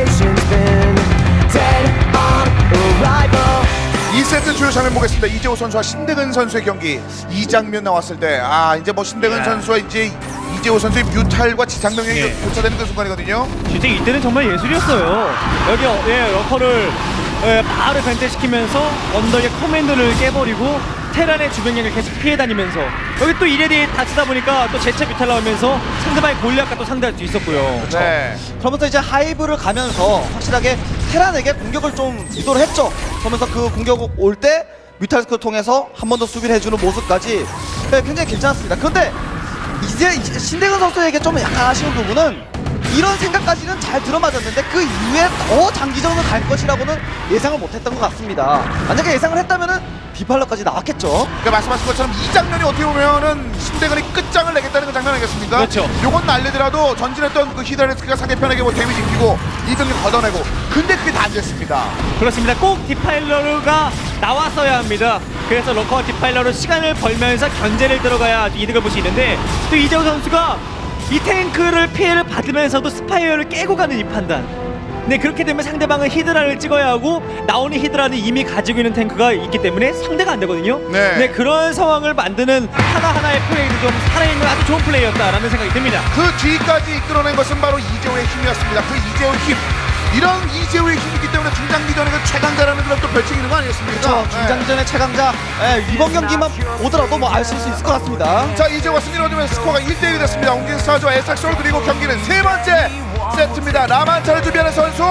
civilization's been dead on arrival. 2세트 주요 장면 보겠습니다. 이재호 선수와 신대근 선수의 경기. 이 장면 나왔을 때 이제 뭐 신대근 선수와 이제 이재호 선수의 뮤탈과 지상 병력이 교차되는 그 순간이거든요. 진짜 이때는 정말 예술이었어요. 여기 러커를 바로 변태시키면서 언덕의 커맨드를 깨버리고 테란의 주변력을 계속 피해 다니면서 여기 또 이레디 다치다 보니까 또 재차 뮤탈 나오면서 상대방의 골리앗과 또 상대할 수 있었고요. 그렇죠. 네. 그러면서 이제 하이브를 가면서 확실하게 테란에게 공격을 좀 유도를 했죠. 그러면서 그 공격 올 때 뮤탈스크를 통해서 한 번 더 수비를 해주는 모습까지 굉장히 괜찮았습니다. 그런데 이제 신대근 선수에게 좀 약간 아쉬운 부분은 이런 생각까지는 잘 들어맞았는데 그 이후에 더 장기전을 갈 것이라고는 예상을 못했던 것 같습니다. 만약에 예상을 했다면은 디팔러까지 나왔겠죠. 그러니까 말씀하신 것처럼 이 장면이 어떻게 보면은 신대근이 끝장을 내겠다는 그 장면 아니겠습니까? 그렇죠. 요건 날리더라도 전진했던 그 히드라리스크가 상대편에게 뭐 데미지 입히고 이등력 걷어내고 근데 그게 다 안 됐습니다. 그렇습니다. 꼭 디파일러가 나왔어야 합니다. 그래서 러커와 디파일러로 시간을 벌면서 견제를 들어가야 아주 이득을 볼 수 있는데 또 이재호 선수가 이 탱크를 피해를 받으면서도 스파이어를 깨고 가는 이 판단. 네, 그렇게 되면 상대방은 히드라를 찍어야 하고 나오는 히드라는 이미 가지고 있는 탱크가 있기 때문에 상대가 안 되거든요. 네. 그런 상황을 만드는 하나하나의 플레이도 좀 살아있는 아주 좋은 플레이였다라는 생각이 듭니다. 그 뒤까지 이끌어낸 것은 바로 이재호의 힘이었습니다. 그 이재호의 힘. 이런 이재호의 힘이기 때문에 중장기전의 그 최강자라는 그런 또 별칭이 있는 거 아니겠습니까? 그렇죠. 중장기전의 최강자. 이번 경기만 보더라도 뭐 아실 수 있을 것 같습니다. 자, 이재호가 승리를 얻으면서 스코어가 1대1이 됐습니다. 웅진스타즈와 SX를 그리고 경기는 세 번째 세트입니다. 라만차를 준비하는 선수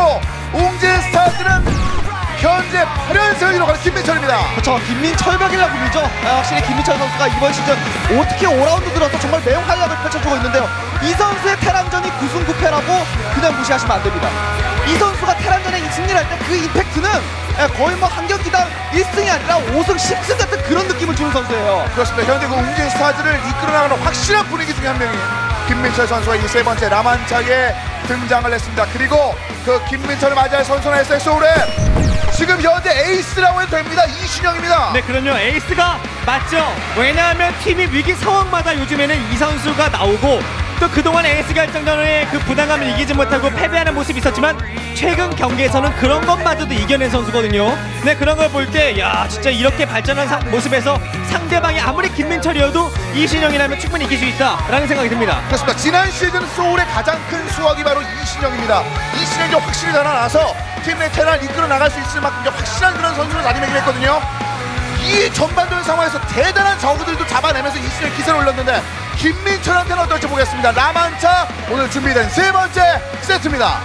웅진스타즈는 현재 8연승을 이뤄가는 김민철입니다. 그렇죠. 김민철벽이라 불리죠. 확실히 김민철 선수가 이번 시즌 어떻게 5라운드 들어서 정말 매운 활약을 펼쳐주고 있는데요. 이 선수의 테란전이 9승 9패라고 그냥 무시하시면 안 됩니다. 이 선수가 테란전에 승리를 할 때 그 임팩트는 거의 뭐 한 경기당 1승이 아니라 5승 10승 같은 그런 느낌을 주는 선수예요. 그렇습니다. 현재 그 웅진스타즈를 이끌어나가는 확실한 분위기 중에 한 명이 김민철 선수가 이 세 번째 라만차에 등장을 했습니다. 그리고 그 김민철을 맞이할 선수는 SX올의 지금 현재 에이스라고 해도 됩니다. 이신영입니다. 네, 그럼요. 에이스가 맞죠. 왜냐하면 팀이 위기 상황마다 요즘에는 이 선수가 나오고 또 그동안 에이스 결정전에 그 부담감을 이기지 못하고 패배하는 모습이 있었지만 최근 경기에서는 그런 것마저도 이겨낸 선수거든요. 네, 그런 걸 볼 때 야, 진짜 이렇게 발전한 모습에서 상대방이 아무리 김민철이어도 이신영이라면 충분히 이길 수 있다라는 생각이 듭니다. 그렇습니다. 지난 시즌 소울의 가장 큰 수확이 바로 이신영입니다. 이신영이 확실히 달아나서 팀 내 테란을 이끌어 나갈 수 있을 만큼 확실한 그런 선수를 자리매김했거든요. 이 전반전 상황에서 대단한 저그들도 잡아내면서 이신영이 기세를 올렸는데 김민철한테는 어떨지 보겠습니다. 라만차 오늘 준비된 세 번째 세트입니다.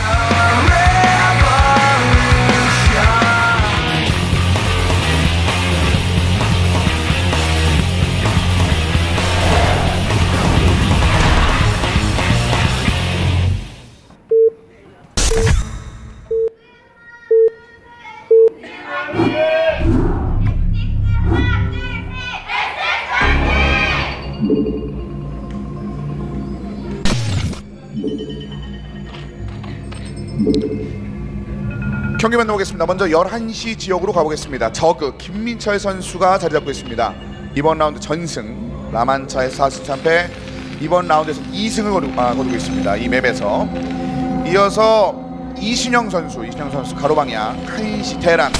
경기 만나보겠습니다. 먼저 11시 지역으로 가보겠습니다. 저그 김민철 선수가 자리 잡고 있습니다. 이번 라운드 전승 라만차에서 4승 3패 이번 라운드에서 2승을 거두고 있습니다. 이 맵에서 이어서 이신영 선수 가로방향 1시 테란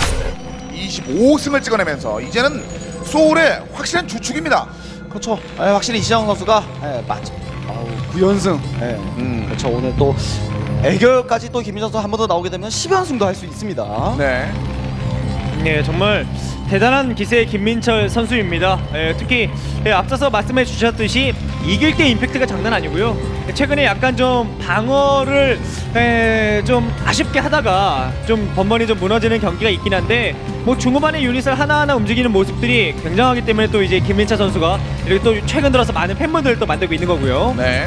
25승을 찍어내면서 이제는 소울의 확실한 주축입니다. 그렇죠. 확실히 이신영 선수가 맞죠. 9연승. 그렇죠. 오늘 또 애결까지 또 김민철 선수 한 번 더 나오게 되면 10연승도 할 수 있습니다. 네. 네, 정말 대단한 기세의 김민철 선수입니다. 특히 앞서서 말씀해 주셨듯이 이길 때 임팩트가 장난 아니고요. 최근에 약간 좀 방어를 좀 아쉽게 하다가 좀 번번이 좀 무너지는 경기가 있긴 한데 뭐 중후반에 유닛을 하나하나 움직이는 모습들이 굉장하기 때문에 또 이제 김민철 선수가 이렇게 또 최근 들어서 많은 팬분들을 또 만들고 있는 거고요. 네.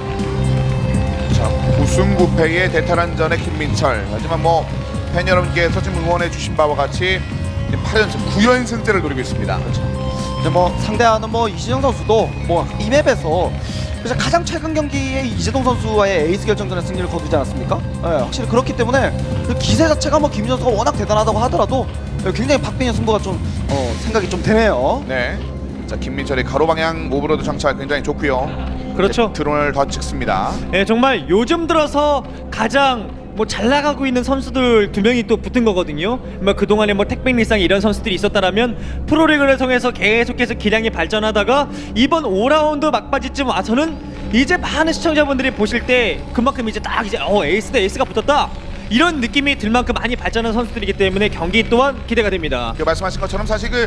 자, 9승 9패의 대탈한전의 김민철. 하지만 뭐 팬 여러분께서 지금 응원해 주신 바와 같이 8연승 9연승째를 노리고 있습니다. 그렇죠. 근데 뭐 상대하는 뭐 이신영 선수도 뭐 이 맵에서 그래서 가장 최근 경기에 이재동 선수와의 에이스 결정전의 승리를 거두지 않았습니까? 확실히 그렇기 때문에 그 기세 자체가 뭐 김민철 선수가 워낙 대단하다고 하더라도 굉장히 박빙의 승부가 좀 생각이 좀 되네요. 네. 자, 김민철의 가로 방향 오브로드 장착 굉장히 좋고요. 그렇죠. 드론을 더 찍습니다. 네, 정말 요즘 들어서 가장 뭐 잘 나가고 있는 선수들 2명이 또 붙은 거거든요. 뭐 그동안에 뭐 택백리상 이런 선수들이 있었다라면 프로리그를 통해서 계속해서 기량이 발전하다가 이번 5라운드 막바지쯤 와서는 이제 많은 시청자분들이 보실 때 그만큼 이제 딱 이제 에이스 대 에이스가 붙었다 이런 느낌이 들 만큼 많이 발전한 선수들이기 때문에 경기 또한 기대가 됩니다. 말씀하신 것처럼 사실 그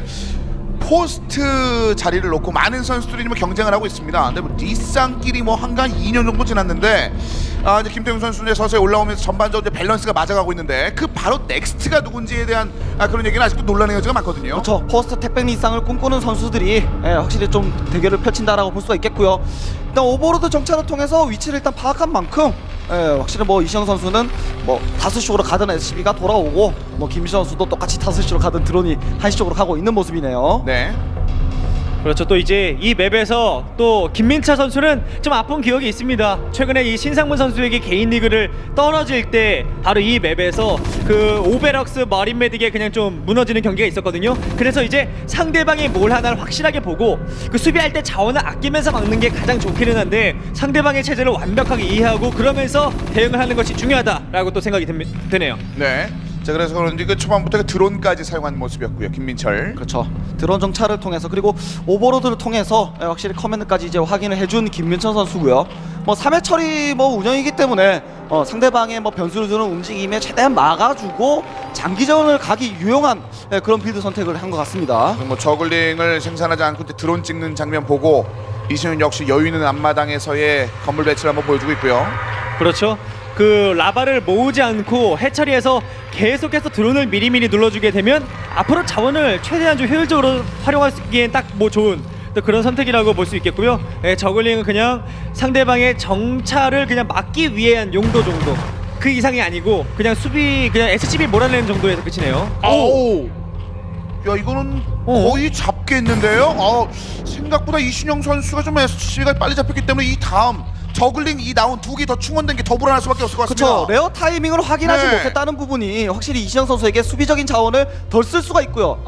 포스트 자리를 놓고 많은 선수들이 뭐 경쟁을 하고 있습니다. 근데 뭐 리쌍끼리 뭐 한간 2년 정도 지났는데 이제 김태훈 선수 이제 서서히 올라오면서 전반적으로 이제 밸런스가 맞아가고 있는데 그 바로 넥스트가 누군지에 대한 그런 얘기는 아직도 논란의 여지가 많거든요. 그렇죠. 퍼스트 택백 리쌍을 꿈꾸는 선수들이 확실히 좀 대결을 펼친다라고 볼 수가 있겠고요. 일단 오버로드 정찰을 통해서 위치를 일단 파악한 만큼 확실히 뭐 이시영 선수는 뭐 5시 쪽으로 가던 SCB가 돌아오고 뭐 김민철 선수도 똑같이 5시로 가던 드론이 1시 쪽으로 가고 있는 모습이네요. 네. 그렇죠. 또 이제 이 맵에서 또 김민철 선수는 좀 아픈 기억이 있습니다. 최근에 이 신상문 선수에게 개인 리그를 떨어질 때 바로 이 맵에서 그 오베럭스 머린 메딕에 그냥 좀 무너지는 경기가 있었거든요. 그래서 이제 상대방이 뭘 하나를 확실하게 보고 그 수비할 때 자원을 아끼면서 막는 게 가장 좋기는 한데 상대방의 체제를 완벽하게 이해하고 그러면서 대응을 하는 것이 중요하다라고 또 생각이 드네요. 네. 자, 그래서 그런지 그 초반부터 그 드론까지 사용한 모습이었고요. 김민철. 그렇죠. 드론 정찰을 통해서 그리고 오버로드를 통해서 확실히 커맨드까지 이제 확인을 해준 김민철 선수고요. 뭐 3회 처리 뭐 운영이기 때문에 상대방의 뭐 변수를 주는 움직임에 최대한 막아주고 장기전을 가기 유용한 그런 빌드 선택을 한 것 같습니다. 뭐 저글링을 생산하지 않고 이제 드론 찍는 장면 보고 이시훈 역시 여유 있는 앞마당에서의 건물 배치를 한번 보여주고 있고요. 그렇죠. 그 라바를 모으지 않고 해처리해서 계속해서 드론을 미리미리 눌러주게 되면 앞으로 자원을 최대한 좀 효율적으로 활용할 수 있기엔 딱 뭐 좋은 또 그런 선택이라고 볼 수 있겠고요. 저글링은 그냥 상대방의 정찰을 그냥 막기 위한 용도 정도 그 이상이 아니고 그냥 수비 그냥 SCB 몰아내는 정도에서 끝이네요. 오! 야, 이거는 거의 잡겠는데요? 생각보다 이신영 선수가 좀 SCB가 빨리 잡혔기 때문에 이 다음 저글링 이 나온 2개 더 충원된 게 더 불안할 수밖에 없을 것 같습니다. 그렇죠. 레어 타이밍을 확인하지 네. 못했다는 부분이 확실히 이시영 선수에게 수비적인 자원을 더 쓸 수가 있고요.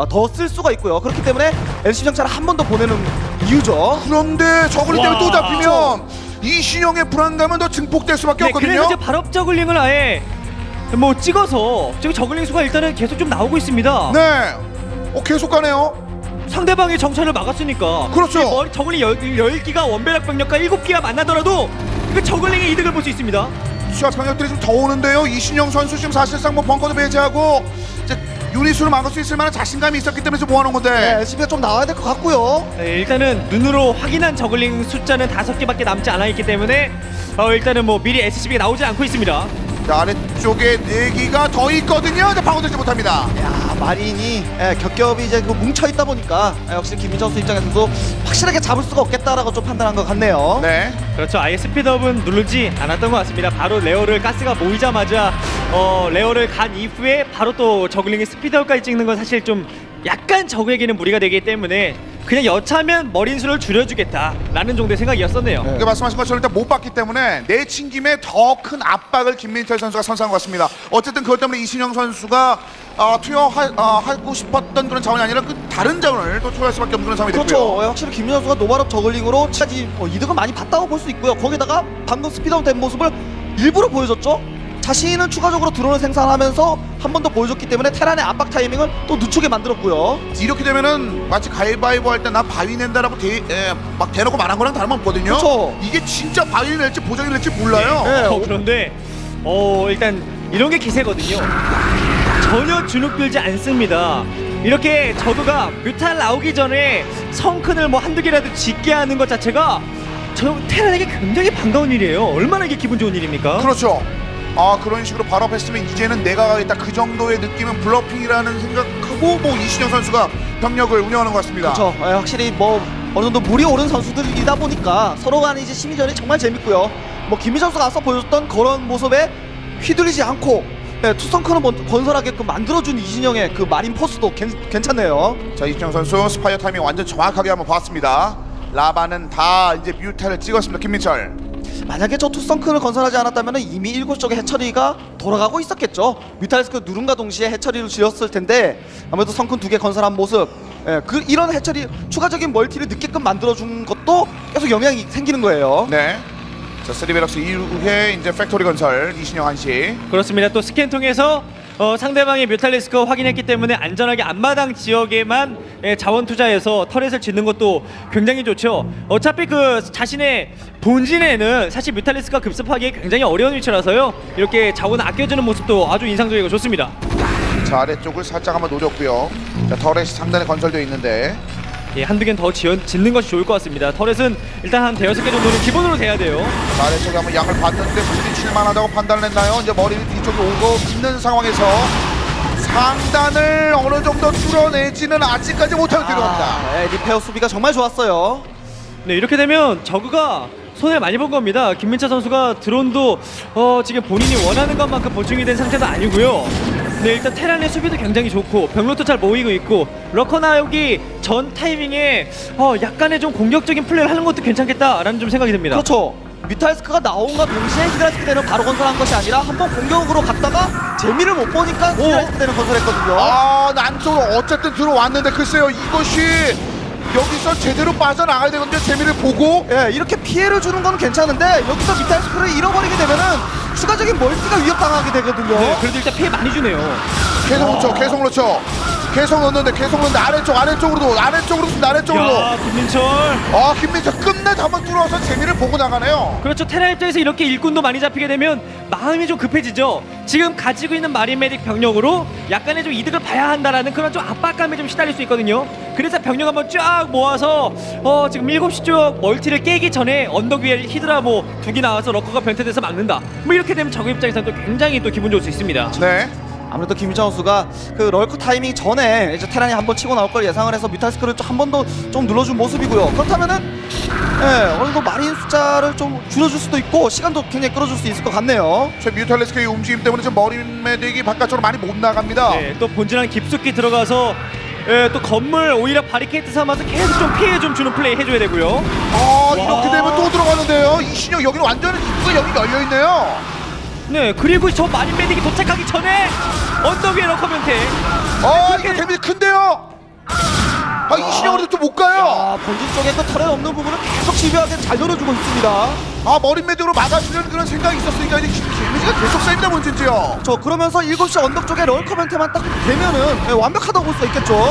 그렇기 때문에 LC 정찰을 한 번 더 보내는 이유죠. 그런데 저글링 때문에 또 와. 잡히면 이신영의 불안감은 더 증폭될 수밖에 없거든요. 그래서 이제 발업 저글링을 아예 뭐 찍어서 지금 저글링 수가 일단은 계속 좀 나오고 있습니다. 네. 계속 가네요. 상대방의 정찰을 막았으니까. 그렇죠. 머리 저글링 10기가 원배락 병력과 7기가 만나더라도 그 저글링의 이득을 볼 수 있습니다. 수학 병력들이 좀 더 오는데요. 이신영 선수 지금 사실상 뭐 벙커도 배제하고 이제 유닛으로 막을 수 있을 만한 자신감이 있었기 때문에 좀 모아놓은 건데. 네, LCB가 좀 나와야 될 것 같고요. 일단은 눈으로 확인한 저글링 숫자는 5개밖에 남지 않아 있기 때문에 일단은 뭐 미리 SCB가 나오지 않고 있습니다. 자, 아래쪽에 4기가 더 있거든요. 이제 방어되지 못합니다. 야, 마린이 겹겹이 이제 뭉쳐 있다 보니까 역시 김민철 선수 입장에서도 확실하게 잡을 수가 없겠다라고 좀 판단한 것 같네요. 네. 그렇죠. 아예 스피드업은 누르지 않았던 것 같습니다. 바로 레어를 가스가 모이자마자 레어를 간 이후에 바로 또 저글링의 스피드업까지 찍는 건 사실 좀 약간 적에게는 무리가 되기 때문에 그냥 여차하면 머린수를 줄여주겠다라는 정도의 생각이었었네요. 그러니까 말씀하신 것처럼 일단 못 봤기 때문에 내친 김에 더 큰 압박을 김민철 선수가 선사한 것 같습니다. 어쨌든 그것 때문에 이신영 선수가 투여하고 싶었던 그런 자원이 아니라 그 다른 자원을 또 투여할 수밖에 없는 그런 상황이 됐고요. 그렇죠. 확실히 김민철 선수가 노바롭 저글링으로 차지 이득을 많이 봤다고 볼 수 있고요. 거기다가 방금 스피드업 된 모습을 일부러 보여줬죠. 자신은 추가적으로 드론을 생산하면서 한 번 더 보여줬기 때문에 테란의 압박 타이밍을 또 늦추게 만들었고요. 이렇게 되면은 마치 가위바위보 할 때 나 바위 낸다라고 막 대놓고 말한 거랑 다름없거든요. 그렇죠. 이게 진짜 바위를 낼지 보정을 낼지 몰라요. 네. 그런데 일단 이런 게 기세거든요. 전혀 주눅 들지 않습니다. 이렇게 저그가 뮤탈 나오기 전에 성큰을 뭐 한두 개라도 짓게 하는 것 자체가 저 테란에게 굉장히 반가운 일이에요. 얼마나 이게 기분 좋은 일입니까? 그렇죠. 그런 식으로 바로 앞했으면 이제는 내가 가겠다, 그 정도의 느낌은 블러핑이라는 생각하고 뭐 이신영 선수가 병력을 운영하는 것 같습니다. 그렇죠. 어느 정도 물이 오른 선수들이다 보니까 서로 간의 이제 심리전이 정말 재밌고요. 뭐 김민철 선수가 앞서 보여줬던 그런 모습에 휘둘리지 않고 투성크는 건설하게끔 만들어준 이신영의 그 마린 포스도 괜찮네요. 자, 이신영 선수 스파이어 타이밍 완전 정확하게 한번 봤습니다. 라바는 다 이제 뮤탈을 찍었습니다. 김민철. 만약에 저 투성크를 건설하지 않았다면 이미 7쪽의 해처리가 돌아가고 있었겠죠. 뮤탈리스크 누른과 동시에 해처리를 지었을 텐데 아무래도 성큰 2개 건설한 모습, 이런 해처리 추가적인 멀티를 늦게끔 만들어준 것도 계속 영향이 생기는 거예요. 네. 자, 3베럭스 이후에 이제 팩토리 건설 이신영 한시. 그렇습니다. 또 스캔 통해서 상대방의 뮤탈리스크 확인했기 때문에 안전하게 앞마당 지역에만 자원 투자해서 터렛을 짓는 것도 굉장히 좋죠. 어차피 그 자신의 본진에는 사실 뮤탈리스크가 급습하기 굉장히 어려운 위치라서요. 이렇게 자원을 아껴주는 모습도 아주 인상적이고 좋습니다. 자, 아래쪽을 살짝 한번 노렸고요. 자, 터렛이 상단에 건설되어 있는데 예, 한두 개는 더 짓는 것이 좋을 것 같습니다. 터렛은 일단 한 대여섯 개 정도는 기본으로 돼야 돼요. 자, 아래쪽에 한번 양을 봤는데 부딪힐만하다고 판단을 했나요? 이제 머리를 뒤쪽에 오고 있는 상황에서 상단을 어느 정도 뚫어내지는 아직까지 못하고 들어갑니다. 리페어 수비가 정말 좋았어요. 네, 이렇게 되면 저그가 손해를 많이 본 겁니다. 김민철 선수가 드론도 지금 본인이 원하는 것만큼 보충이 된 상태도 아니고요. 네, 일단 테란의 수비도 굉장히 좋고 병력도 잘 모이고 있고 러커 나오기 전 타이밍에 약간의 좀 공격적인 플레이를 하는 것도 괜찮겠다라는 좀 생각이 듭니다. 그렇죠. 뮤탈스크가 나온과 동시에 히드라스크 대는 바로 건설한 것이 아니라 한번 공격으로 갔다가 재미를 못 보니까 히드라스크 대는 건설했거든요. 아, 안쪽으로 어쨌든 들어왔는데 글쎄요, 이것이 여기서 제대로 빠져나가야 되는데 재미를 보고 예, 이렇게 피해를 주는 건 괜찮은데 여기서 뮤탈스크를 잃어버리게 되면은 추가적인 멀티가 위협당하게 되거든요. 네, 그래도 일단 피해 많이 주네요. 계속 놓쳐, 계속 놓쳐. 계속 넣는데 아래쪽으로도 야, 김민철. 김민철 끝내 한번 뚫어서 재미를 보고 나가네요. 그렇죠. 테라 입장에서 이렇게 일꾼도 많이 잡히게 되면 마음이 좀 급해지죠. 지금 가지고 있는 마린 메딕 병력으로 약간의 좀 이득을 봐야 한다라는 그런 좀 압박감에 좀 시달릴 수 있거든요. 그래서 병력 한번 쫙 모아서 지금 7시 쪽 멀티를 깨기 전에 언덕 위에 히드라 뭐 2개 나와서 러커가 변태돼서 막는다. 뭐 이렇게 되면 적의 입장에서는 또 굉장히 또 기분 좋을 수 있습니다. 네. 아무래도 김희정 선수가 그 럴커 타이밍 전에 이제 테란이 한번 치고 나올 걸 예상을 해서 뮤탈스크를 한 번 더 좀 눌러준 모습이고요. 그렇다면은 어느 정도 마린 숫자를 좀 줄여줄 수도 있고 시간도 굉장히 끌어줄 수 있을 것 같네요. 저 뮤탈리스크의 움직임 때문에 지금 머리 메딕이 바깥쪽으로 많이 못 나갑니다. 네, 또 본진한 깊숙이 들어가서 또 건물 오히려 바리케이트 삼아서 계속 좀 피해 좀 주는 플레이 해줘야 되고요. 이렇게 되면 또 들어가는데요. 이신영 여기는 완전히 입구 여기 열려 있네요. 네, 그리고 저 마린 메딕이 도착하기 전에 언덕 위에 러커 변태. 이거 데미지 큰데요. 이신영으로도 또 못 가요. 본진 쪽에 그 털에 없는 부분을 계속 집요하게 잘 노려주고 있습니다. 머리 메딕으로 막아주려는 그런 생각이 있었으니까 이제 데미지가 계속 쌓입니다, 본진지요. 그러면서 7시 언덕 쪽에 럴커 변태만 딱 되면은 완벽하다고 볼 수 있겠죠.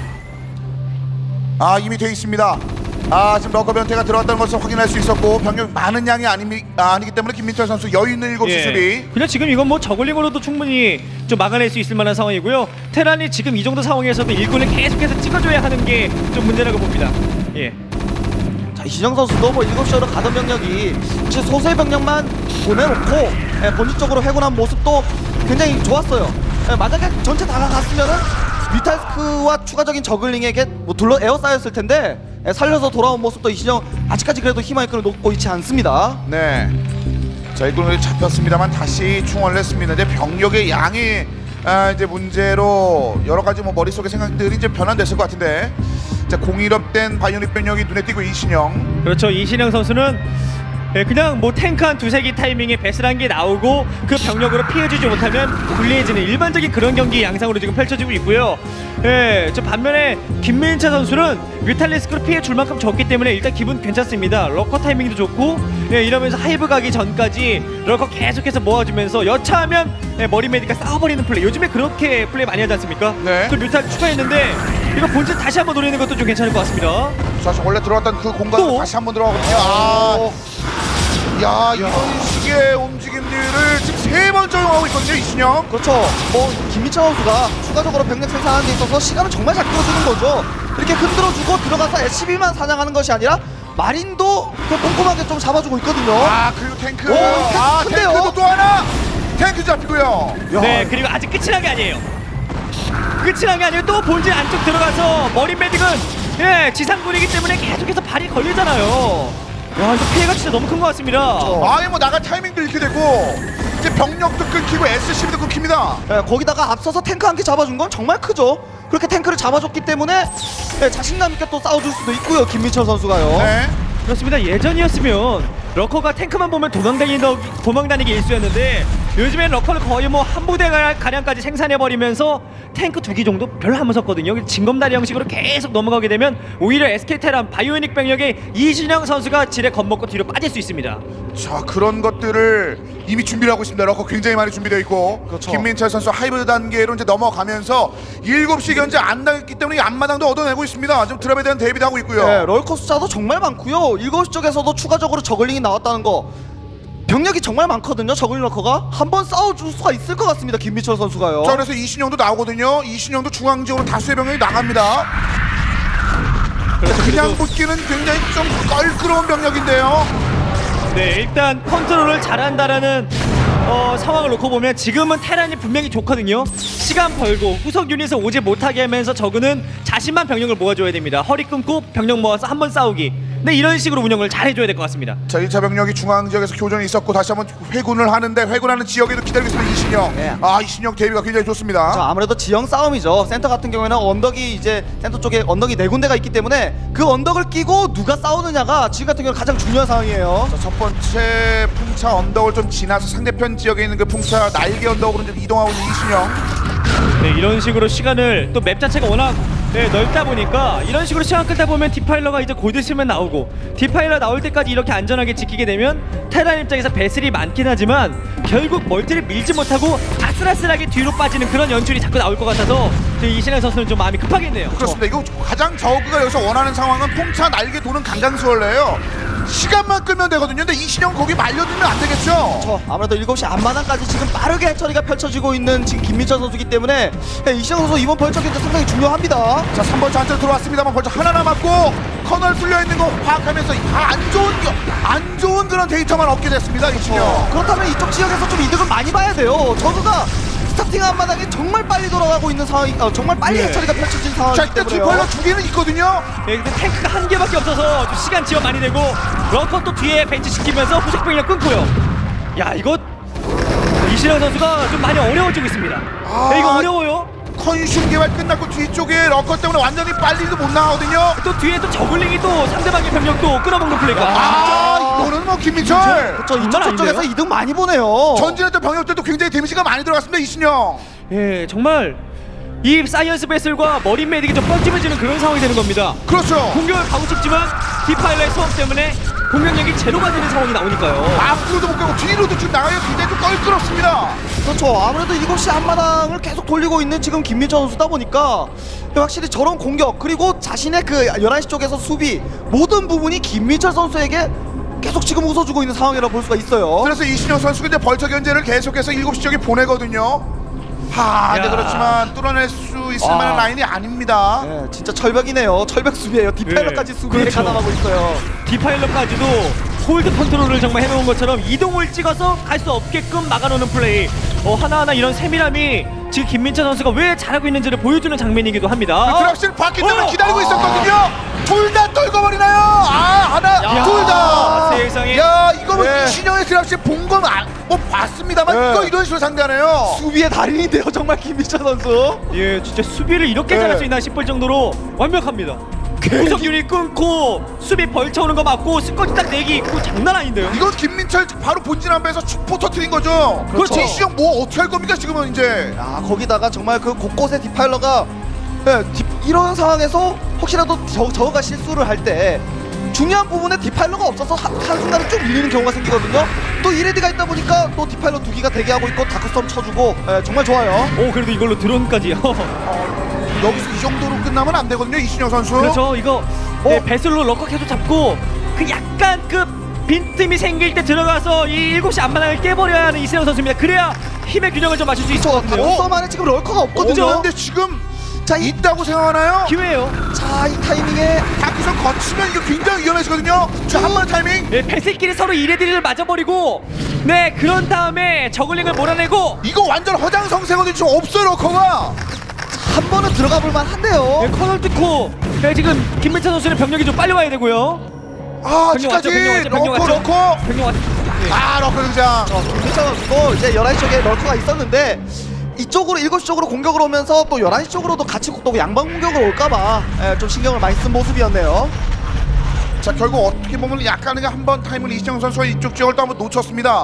이미 돼 있습니다. 지금 러커 변태가 들어왔다는 것을 확인할 수 있었고 병력 많은 양이 아니기 때문에 김민철 선수 여유 있는 7시 수비. 그냥 지금 이건 뭐 저글링으로도 충분히 좀 막아낼 수 있을 만한 상황이고요. 테란이 지금 이 정도 상황에서도 일꾼을 계속해서 찍어줘야 하는 게 좀 문제라고 봅니다. 예. 자, 이신영 선수도 뭐 7시로 가던 병력이 혹시 소수의 병력만 보내놓고 본진 쪽으로 회군한 모습도 굉장히 좋았어요. 만약에 전체 다가갔으면은 뮤탈스크와 추가적인 저글링에게 뭐 에어싸였을 텐데 살려서 돌아온 모습도 이신영 아직까지 그래도 희망의 놓고 있지 않습니다. 네. 자, 일꾼이 잡혔습니다만 다시 충원을 했습니다. 이제 병력의 양이 이제 문제로 여러 가지 뭐 머릿속의 생각들이 이제 변환됐을 것 같은데, 자, 공일업된 바이오닉 병력이 눈에 띄고 이신영. 그렇죠. 이신영 선수는 그냥 뭐 탱크 한 2-3개 타이밍에 베슬한 게 나오고 그 병력으로 피해주지 못하면 불리해지는 일반적인 그런 경기 양상으로 지금 펼쳐지고 있고요. 저 반면에 김민철 선수는 뮤탈리스크로 피해 줄 만큼 적기 때문에 일단 기분 괜찮습니다. 러커 타이밍도 좋고 이러면서 하이브 가기 전까지 러커 계속해서 모아주면서 여차하면 머리 메디가 싸워버리는 플레이, 요즘에 그렇게 플레이 많이 하지 않습니까? 네. 또 뮤탈 추가했는데 이거 본진 다시 한번 노리는 것도 좀 괜찮을 것 같습니다. 사실 원래 들어왔던 그 공간으로 다시 한번 들어가거든요. 이런 식의 움직임들을 지금 3번 적용하고 있거든요, 이신영. 그렇죠. 뭐 김민철 선수가 추가적으로 병력 생산하는 데 있어서 시간을 정말 잘 끌어주는 거죠. 이렇게 흔들어주고 들어가서 SCB만 사냥하는 것이 아니라 마린도 꼼꼼하게 좀 잡아주고 있거든요. 그리고 탱크. 큰데요? 탱크도 또 하나. 탱크 잡히고요. 네, 그리고 아직 끝이 난 게 아니에요. 끝이 난 게 아니에요. 또 본진 안쪽 들어가서 머리 메딕은 지상군이기 때문에 계속해서 발이 걸리잖아요. 이거 피해가 진짜 너무 큰 것 같습니다. 뭐 나갈 타이밍도 이렇게 되고 이제 병력도 끊기고 SCB도 끊깁니다. 거기다가 앞서서 탱크 한 개 잡아준 건 정말 크죠. 그렇게 탱크를 잡아줬기 때문에 자신감 있게 또 싸워줄 수도 있고요, 김민철 선수가요. 네. 그렇습니다. 예전이었으면 러커가 탱크만 보면 도망다니기 일쑤였는데 요즘엔 러커를 거의 뭐 한 부대 가량까지 생산해버리면서 탱크 2기 정도 별로 안 무섭거든요. 징검다리 형식으로 계속 넘어가게 되면 오히려 SK 테란 바이오닉 병력의 이진영 선수가 지뢰 겁먹고 뒤로 빠질 수 있습니다. 자, 그런 것들을 이미 준비를 하고 있습니다. 러커 굉장히 많이 준비되어 있고 그렇죠. 김민철 선수 하이브리드 단계로 이제 넘어가면서 7시 견제 안 당했기 때문에 이 앞마당도 얻어내고 있습니다. 지금 드랍에 대한 대비도 하고 있고요. 네, 럴커 숫자도 정말 많고요. 7시 쪽에서도 추가적으로 저글링이 나왔다는 거. 병력이 정말 많거든요. 저글링 러커가 한번 싸워줄 수가 있을 것 같습니다. 김민철 선수가요. 자, 그래서 이신영도 나오거든요. 이신영도 중앙 지역으로 다수의 병력이 나갑니다. 그냥 붙기는 굉장히 좀 껄끄러운 병력인데요. 네, 일단 컨트롤을 잘한다라는 상황을 놓고 보면 지금은 테란이 분명히 좋거든요. 시간 벌고 후속 유닛을 오지 못하게 하면서 저그는 자신만 병력을 모아줘야 됩니다. 허리 끊고 병력 모아서 한번 싸우기. 네, 이런 식으로 운영을 잘 해줘야 될 것 같습니다. 자, 1차 병력이 중앙 지역에서 교전이 있었고 다시 한번 회군을 하는데 회군하는 지역에도 기다리고 있습니다. 이신영. 네. 아, 이신영 대비가 굉장히 좋습니다. 자, 아무래도 지형 싸움이죠. 센터 같은 경우에는 언덕이 이제 센터 쪽에 언덕이 4군데가 있기 때문에 그 언덕을 끼고 누가 싸우느냐가 지금 같은 경우는 가장 중요한 상황이에요. 자, 첫 번째 풍차 언덕을 좀 지나서 상대편 지역에 있는 그 풍차 날개 언덕으로 좀 이동하고 있는 이신영. 네, 이런 식으로 시간을 또 맵 자체가 워낙 넓다 보니까 이런 식으로 시간 끌다 보면 디파일러가 이제 곧 있으면 나오고 디파일러 나올 때까지 이렇게 안전하게 지키게 되면 테란 입장에서 배슬이 많긴 하지만 결국 멀티를 밀지 못하고 아슬아슬하게 뒤로 빠지는 그런 연출이 자꾸 나올 것 같아서 이신영 선수는 좀 마음이 급하겠네요. 그렇습니다. 이거 가장 저그가 여기서 원하는 상황은 풍차 날개 도는 강강수월래예요. 시간만 끌면 되거든요. 근데 이신영 거기 말려두면 안 되겠죠. 아무래도 7시 앞마당까지 지금 빠르게 해처리가 펼쳐지고 있는 지금 김민철 선수기 때문에 이신영 선수 이번 벌처 견제 상당히 중요합니다. 자, 3번 잔뜩 들어왔습니다만 벌써 하나 남았고 커널 뚫려있는 거 파악하면서 안 좋은 그런 데이터만 얻게 됐습니다. 이신영. 그렇다면 이쪽 지역에서 좀 이득을 많이 봐야 돼요. 저그가 스타팅 앞마당에 정말 빨리 돌아가고 있는 상황이 정말 빨리 네. 해처리가 펼쳐진 자, 상황이기 일단 때문에요. 디파일러 2개는 있거든요. 네, 근데 탱크가 한 개밖에 없어서 좀 시간 지연 많이 되고 러커 또 뒤에 벤치 시키면서 후속 병력 끊고요. 야, 이거 이신영 선수가 좀 많이 어려워지고 있습니다. 네, 이거 어려워요. 컨슘 개발 끝났고 뒤쪽에 러커 때문에 완전히 빨리도 못 나가거든요. 또 뒤에 또 저글링이 또 상대방의 병력도 끌어먹는 플레이가. 이거는 뭐 김민철. 그렇죠. 장난 이쪽 아닌데요? 쪽에서 이득 많이 보네요. 전진했던 병력들도 굉장히 데미지가 많이 들어갔습니다. 이신영. 예, 정말 이 사이언스 베슬과 머린 메딕이 좀 뻘쭘해지는 그런 상황이 되는 겁니다. 그렇죠. 공격을 가고 싶지만 디파일러의 소음 때문에 공격력이 제로가 되는 상황이 나오니까요. 앞으로도 못 가고 뒤로도 지금 나가기가 굉장히 좀 껄끄럽습니다. 그렇죠. 아무래도 7시 앞마당을 계속 돌리고 있는 지금 김민철 선수다 보니까 확실히 저런 공격 그리고 자신의 그 11시 쪽에서 수비 모든 부분이 김민철 선수에게 계속 지금 웃어주고 있는 상황이라고 볼 수가 있어요. 그래서 이신영 선수가 이제 벌처 견제를 계속해서 7시 지역에 보내거든요. 근데 야. 그렇지만 뚫어낼 수 있을 만한 라인이 아닙니다. 네, 진짜 철벽이네요. 철벽 수비예요. 디파일러까지 네, 수비에 그렇죠. 가담하고 있어요. 디파일러까지도 홀드 컨트롤을 정말 해놓은 것처럼 이동을 찍어서 갈 수 없게끔 막아놓는 플레이. 하나하나 이런 세밀함이 지금 김민철 선수가 왜 잘하고 있는지를 보여주는 장면이기도 합니다. 드랍실 바퀴 때문에 기다리고 있었거든요. 둘 다 떨궈버리나요? 하나, 야, 둘 다. 세상에. 야, 이거 뭐 네. 이신영의 드랍실 본 건 뭐 봤습니다만 네. 이거 이런 식으로 상대하네요. 수비의 달인인데요. 정말 김민철 선수. 예, 진짜 수비를 이렇게 네. 잘할 수 있나 싶을 정도로 완벽합니다. 구석 유닛 끊고 수비 벌쳐오는 거 맞고 스쿼트 딱 4개 있고 장난 아닌데요. 이거 김민철 바로 본진 안배에서 축포 터트린 거죠. 그렇죠. 이신영 뭐 어떻게 할 겁니까 지금은 이제. 거기다가 정말 그 곳곳에 디파일러가 이런 상황에서 혹시라도 저가 실수를 할 때 중요한 부분에 디파일러가 없어서 한순간에 좀 밀리는 경우가 생기거든요. 또 이레디가 있다 보니까 또 디파일러 2기가 대기하고 있고 다크스톰 쳐주고 정말 좋아요. 그래도 이걸로 드론까지요. 여기서 이 정도로 끝나면 안 되거든요, 이신영 선수. 그렇죠. 이거 배슬로 럭커 계속 잡고 그 약간 그 빈틈이 생길 때 들어가서 이 7시 앞마당을 깨버려야 하는 이신영 선수입니다. 그래야 힘의 균형을 좀 맞출 수 있을 것 같은데요. 다크스톰 안에 지금 럴커가 없거든요. 없는데 지금 자, 있다고 생각하나요? 기회예요. 자, 이 타이밍에 다크선 거치면 이거 굉장히 위험해지거든요. 자, 한 번 타이밍. 네, 배슬끼리 서로 이레디를 맞아버리고 네, 그런 다음에 저글링을 몰아내고 이거 완전 허장성세거든요. 지금 없어요, 러커가. 한 번은 들어가 볼 만한데요. 네, 커널 뚫고 지금 김민철 선수는 병력이 좀 빨리 와야 되고요. 아직까지 병력 왔죠? 러커. 병력 왔죠? 네. 러커 등장. 김민철 선수도 이제 11시 쪽에 럴커가 있었는데 이쪽으로 7시 쪽으로 공격을 오면서 또 11시 쪽으로도 같이 또 양방 공격을 올까봐 좀 신경을 많이 쓴 모습이었네요. 자, 결국 어떻게 보면 약간의 한 번 타임을 이신영 선수가 이쪽 지역을 또 한번 놓쳤습니다.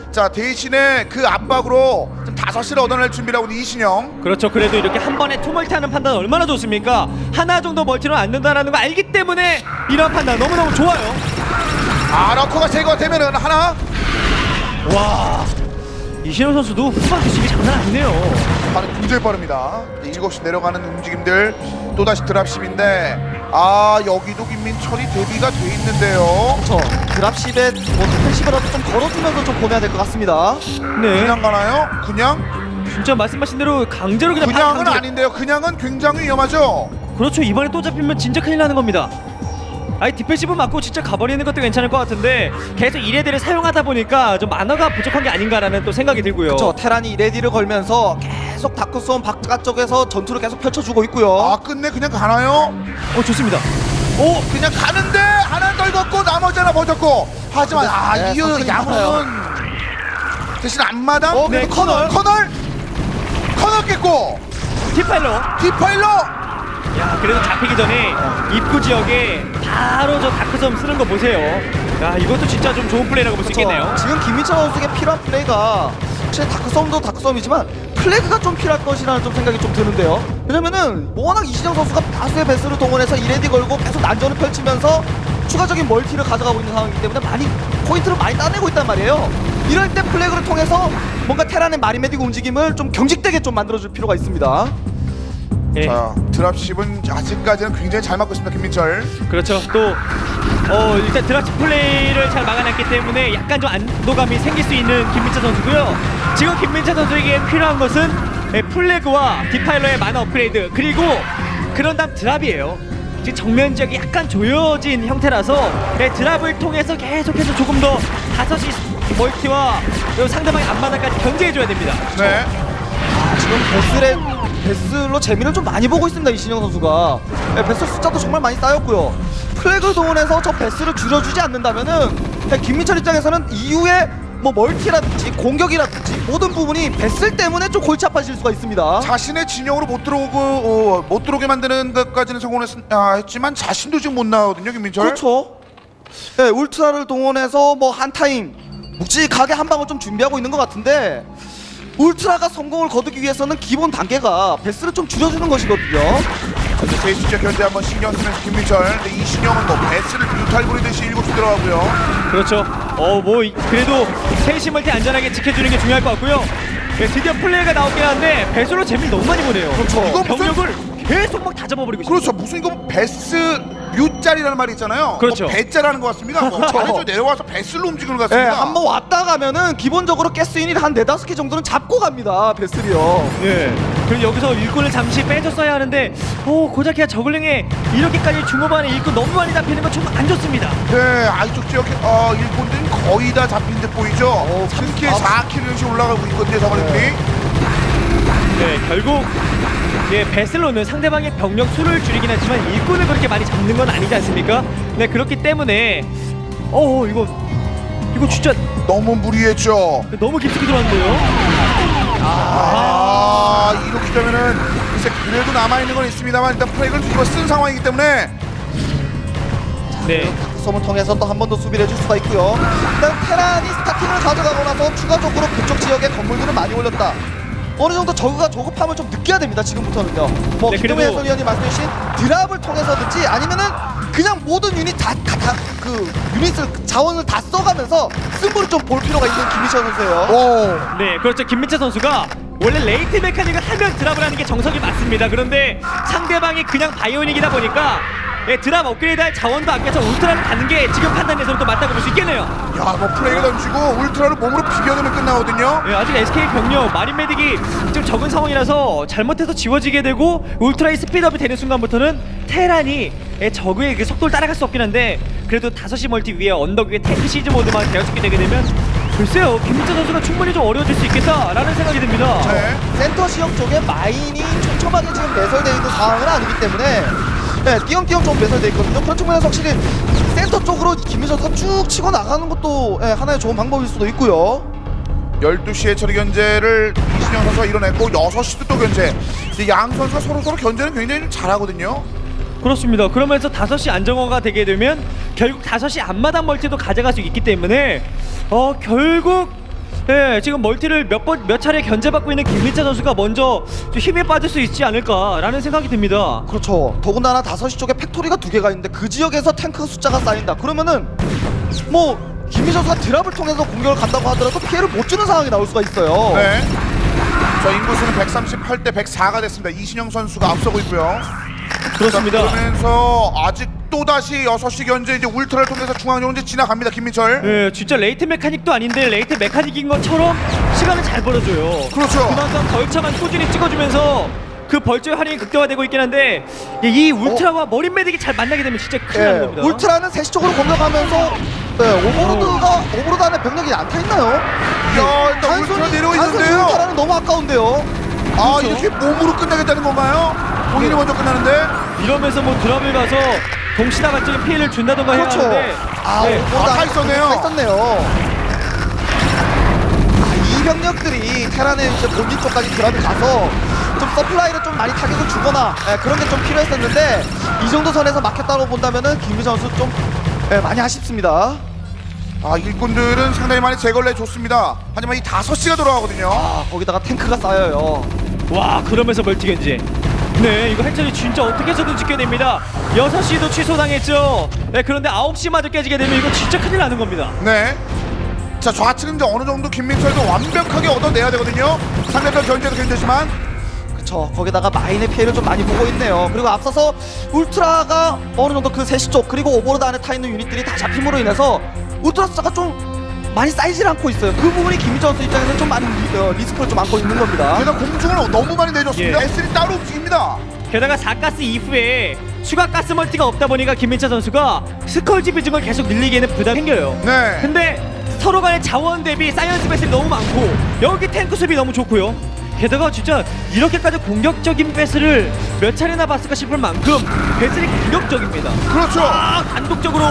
자 대신에 그 압박으로 좀 5시를 얻어낼 준비를 하고 있는 이신영. 그렇죠. 그래도 이렇게 한 번에 투멀티 하는 판단 얼마나 좋습니까? 하나 정도 멀티는 안 된다는 거 알기 때문에 이런 판단 너무너무 좋아요. 러커가 제거되면은 하나. 와, 이신영 선수도 후반 뒤집이 장난 아니네요. 반응 굉장히 빠릅니다. 7시 내려가는 움직임들 또다시 드랍십인데 여기도 김민철이 대비가 돼 있는데요. 그렇죠. 드랍십에 뭐 디펜시브라도 좀 걸어주면서 좀 보내야 될 것 같습니다. 네, 그냥 가나요? 그냥? 진짜 말씀하신 대로 강제로 그냥 그냥은 강제로. 아닌데요. 그냥은 굉장히 위험하죠. 그렇죠. 이번에 또 잡히면 진짜 큰일 나는 겁니다. 아니 디펜시브 맞고 진짜 가버리는 것도 괜찮을 것 같은데 계속 이레디를 사용하다 보니까 좀 만화가 부족한 게 아닌가라는 또 생각이 들고요. 그렇죠. 테란이 레디를 걸면서 계속 다크스온 바깥쪽에서 전투를 계속 펼쳐주고 있고요. 끝내 그냥 가나요? 좋습니다. 그냥 가는데 하나 떨궜고 나머지 하나 버텼고. 하지만 네, 이유 선수님 야구는 대신 앞마당. 네, 커널 깼고 디파일러. 야, 그래도 잡히기 전에 입구 지역에 바로 저 다크섬 쓰는 거 보세요. 야, 이것도 진짜 좀 좋은 플레이라고 볼 수 있겠네요. 지금 김민철 선수에게 필요한 플레이가 확실히 다크섬도 다크섬이지만 플래그가 좀 필요할 것이라는 좀 생각이 좀 드는데요. 왜냐면은 워낙 이신영 선수가 다수의 배스를 동원해서 이레디 걸고 계속 난전을 펼치면서 추가적인 멀티를 가져가고 있는 상황이기 때문에 포인트를 많이 따내고 있단 말이에요. 이럴 때 플래그를 통해서 뭔가 테란의 마리메딕 움직임을 좀 경직되게 좀 만들어줄 필요가 있습니다. 예. 자 드랍십은 아직까지는 굉장히 잘 맞고 있습니다. 김민철. 그렇죠. 또 일단 드랍십 플레이를 잘 막아냈기 때문에 약간 좀 안도감이 생길 수 있는 김민철 선수고요. 지금 김민철 선수에게 필요한 것은 플래그와 디파일러의 마나 업그레이드, 그리고 그런 다음 드랍이에요. 지금 정면 지역이 약간 조여진 형태라서 드랍을 통해서 계속해서 조금 더 5시 멀티와 상대방의 앞마당까지 견제해줘야 됩니다. 네. 지금 베슬로 재미를 좀 많이 보고 있습니다. 이신영 선수가. 베슬 숫자도 정말 많이 쌓였고요. 플래그 동원해서 저 베슬을 줄여주지 않는다면은 김민철 입장에서는 이후에 뭐 멀티라든지 공격이라든지 모든 부분이 베슬 때문에 좀 골치 아파질 수가 있습니다. 자신의 진영으로 못 들어오게 만드는 것까지는 성공했지만 자신도 지금 못 나오거든요, 김민철. 그렇죠. 네, 울트라를 동원해서 뭐 한 타임 묵직하게 한 방을 좀 준비하고 있는 것 같은데, 울트라가 성공을 거두기 위해서는 기본 단계가 베스를 좀 줄여주는 것이거든요. 제시제 견제 한번 신경 쓰면서 김민철. 근데 이신영은 뭐 베스를 뮤탈 부리듯이 7시 들어가고요. 그렇죠. 그래도 셋이 멀티 안전하게 지켜주는 게 중요할 것 같고요. 드디어 플레이가 나오긴 한데 배수로 재미를 너무 많이 보네요. 그렇죠. 이거 무슨- 병력을 계속 막 다 잡아버리고 있어요. 그렇죠. 무슨 이거 베스 뮤짤이라는 말이 있잖아요. 그렇죠. 배짤하는 것 같습니다. 아래쪽 내려와서 베스로 움직이는 것 같습니다. 한번 왔다 가면은 기본적으로 가스인이 한 4-5개 정도는 잡고 갑니다. 베슬이요. 예. 그리고 여기서 일꾼을 잠시 빼줬어야 하는데, 고작해야 저글링에 이렇게까지 중후반에 일꾼 너무 많이 잡히는 건 좀 안 좋습니다. 네, 이쪽 지역에 일꾼들이 거의 다 잡힌 듯 보이죠. 3킬, 4킬씩 올라가고 있거든요, 저글링들이. 네, 결국 베슬로는 상대방의 병력 수를 줄이긴 하지만 일꾼을 그렇게 많이 잡는 건 아니지 않습니까? 네, 그렇기 때문에 이거 진짜 너무 무리했죠. 너무 깊숙이 들어왔는데요. 이렇게 되면은 글쎄 그래도 남아있는 건 있습니다만 일단 프레이를 뒤집어 쓴 상황이기 때문에. 네. 다크섬을 통해서 또 한 번 더 수비를 해줄 수가 있고요. 일단 테란이 스타팅을 가져가고 나서 추가적으로 그쪽 지역에 건물들을 많이 올렸다. 어느 정도 저그가 조급함을 좀 느껴야 됩니다. 지금부터는요. 뭐 네, 김동현 그래도- 해설위원이 말씀해주신 드랍을 통해서든지 아니면은 그냥 모든 유닛 유닛을 자원을 다 써가면서 승부를 좀 볼 필요가 있는 김민철 선수예요. 네, 그렇죠. 김민철 선수가 원래 레이트 메카닉을 하면 드랍을 하는 게 정석이 맞습니다. 그런데 상대방이 그냥 바이오닉이다 보니까 드랍 업그레이드할 자원도 아껴서 울트라를 가는 게 지금 판단에서는 또 맞다고 볼 수 있겠네요. 뭐 프레이를 던지고 울트라를 몸으로 비벼두면 끝나거든요. 아직 SK 병력 마린 메딕이 좀 적은 상황이라서 잘못해서 지워지게 되고 울트라의 스피드업이 되는 순간부터는 테란이 적의 그 속도를 따라갈 수 없긴 한데, 그래도 5시 멀티 위에 언덕 위에 탱크 시즈 모드만 되어있게 되게 되면 글쎄요, 김민철 선수가 충분히 좀 어려워질 수 있겠다라는 생각이 듭니다. 네. 센터 지역 쪽에 마인이 촘촘하게 지금 매설되어 있는 상황은 아니기 때문에 띄엄띄엄 좀 매설되어 있거든요. 그런 측면에서 확실히 센터 쪽으로 김민철 선수가 쭉 치고 나가는 것도 하나의 좋은 방법일 수도 있고요. 12시에 처리 견제를 이신영 선수가 이뤄냈고 6시도 또 견제. 이제 양 선수가 서로 견제는 굉장히 좀 잘하거든요. 그렇습니다. 그러면서 5시 안정화가 되게 되면 결국 5시 앞마당 멀티도 가져갈 수 있기 때문에 결국 예, 지금 멀티를 몇 차례 견제받고 있는 김민철 선수가 먼저 좀 힘에 빠질 수 있지 않을까라는 생각이 듭니다. 그렇죠. 더군다나 5시 쪽에 팩토리가 2개가 있는데 그 지역에서 탱크 숫자가 쌓인다. 그러면은 뭐 김민철 선수가 드랍을 통해서 공격을 간다고 하더라도 피해를 못 주는 상황이 나올 수가 있어요. 네. 자, 인구수는 138대 104가 됐습니다. 이신영 선수가 앞서고 있고요. 그렇습니다. 자, 그러면서 아직 또다시 6시 견제 이제 울트라를 통해서 중앙으로 이제 지나갑니다. 김민철. 예, 진짜 레이트 메카닉도 아닌데 레이트 메카닉인 것처럼 시간을 잘 벌어줘요. 그렇죠. 그만큼 벌처만 꾸준히 찍어주면서 그 벌처의 활용이 극대화되고 있긴 한데 이 울트라와 머린 메딕이 잘 만나게 되면 진짜 큰일 나는 겁니다. 울트라는 3시 쪽으로 공격하면서 오버로드 안에 병력이 안 타있나요? 야, 일단 울트라 내려오고 있는데요. 울트라는 너무 아까운데요. 아, 그렇죠. 이렇게 몸으로 끝내겠다는 건가요? 본인이 먼저 끝나는데. 이러면서 뭐 드랍을 가서 동시다발적인 피해를 준다던가 해야 그렇죠. 하는데 타 있었네요. 이 병력들이 테란의 이제 본진 쪽까지 드랍이 가서 좀 서플라이를 좀 많이 타격을 주거나 그런 게 좀 필요했었는데 이 정도 선에서 막혔다고 본다면은 김민철 선수 좀 많이 아쉽습니다. 아, 일꾼들은 상당히 많이 제거를 해줬습니다. 하지만 이 5시가 돌아가거든요. 아, 거기다가 탱크가 쌓여요. 와, 그러면서 멀티 견제. 네, 이거 해처리 진짜 어떻게 해서든 지켜야 됩니다. 6시도 취소당했죠. 네, 그런데 9시마저 깨지게 되면 이거 진짜 큰일 나는 겁니다. 네. 자, 좌측은 이제 어느 정도 김민철도 완벽하게 얻어내야 되거든요. 상대편 견제도 견제지만. 그쵸. 거기다가 마인의 피해를 좀 많이 보고 있네요. 그리고 앞서서 울트라가 어느 정도 그 3시 쪽 그리고 오버로드 안에 타 있는 유닛들이 다 잡힘으로 인해서 울트라 숫자가 좀 많이 쌓이질 않고 있어요. 그 부분이 김민철 선수 입장에서는 좀 많은 리스크를 좀 안고 있는 겁니다. 게다가 공중을 너무 많이 내줬습니다. 예. S3 따로 움직입니다. 게다가 4가스 이후에 추가 가스 멀티가 없다 보니까 김민철 선수가 스컬지 비중을 계속 늘리기에는 부담이 생겨요. 네. 근데 서로 간의 자원 대비 사이언스 배슬이 너무 많고 여기 탱크 수비 너무 좋고요. 게다가 진짜 이렇게까지 공격적인 배슬을 몇 차례나 봤을까 싶을 만큼 배슬이 공격적입니다. 그렇죠. 단독적으로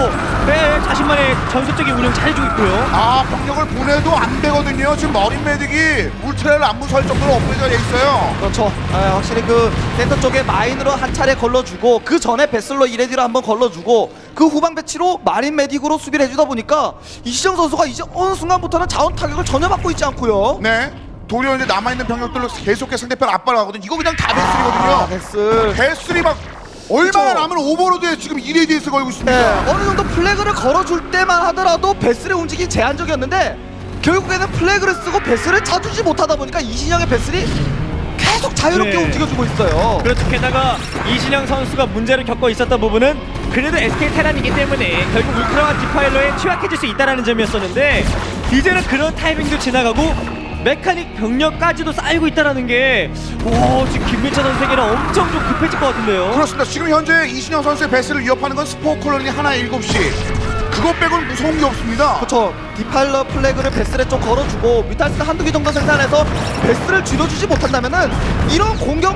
자신만의 전술적인 운영 잘해주고 있고요. 아, 병력을 보내도 안 되거든요. 지금 머린 메딕이 울트라를 안 무서울 정도로 업그레이드가 돼 있어요. 그렇죠. 확실히 그 센터 쪽에 마인으로 한 차례 걸러주고 그 전에 베슬로 이레디로 한번 걸러주고 그 후방 배치로 마린 메딕으로 수비를 해주다 보니까 이시정 선수가 이제 어느 순간부터는 자원 타격을 전혀 받고 있지 않고요. 네. 도리어 이제 남아있는 병력들로 계속해서 상대편 압박을 하거든요. 이거 그냥 다 베슬이거든요. 베슬. 베슬이 막 얼마나 그렇죠. 남은 오버로드에 지금 1AD에서 걸고 있습니다. 네, 어느 정도 플래그를 걸어줄 때만 하더라도 베슬의 움직임이 제한적이었는데 결국에는 플래그를 쓰고 베슬을 차주지 못하다 보니까 이신영의 베슬이 계속 자유롭게 네. 움직여주고 있어요. 그렇죠. 게다가 이신영 선수가 문제를 겪고 있었던 부분은 그래도 SK 테란이기 때문에 결국 울트라와 디파일러에 취약해질 수 있다는 점이었었는데 이제는 그런 타이밍도 지나가고 메카닉 병력까지도 쌓이고 있다는 게 지금 김민철 선수에게는 엄청 좀 급해질 것 같은데요. 그렇습니다. 지금 현재 이신영 선수의 베슬을 위협하는 건 스포 콜로니 하나 7시. 그것 빼고는 무서운 게 없습니다. 그렇죠. 디파일러 플래그를 베슬에 좀 걸어주고 뮤탈스는 한두 개 정도 생산해서 베슬을 줄여주지 못한다면은 이런 공격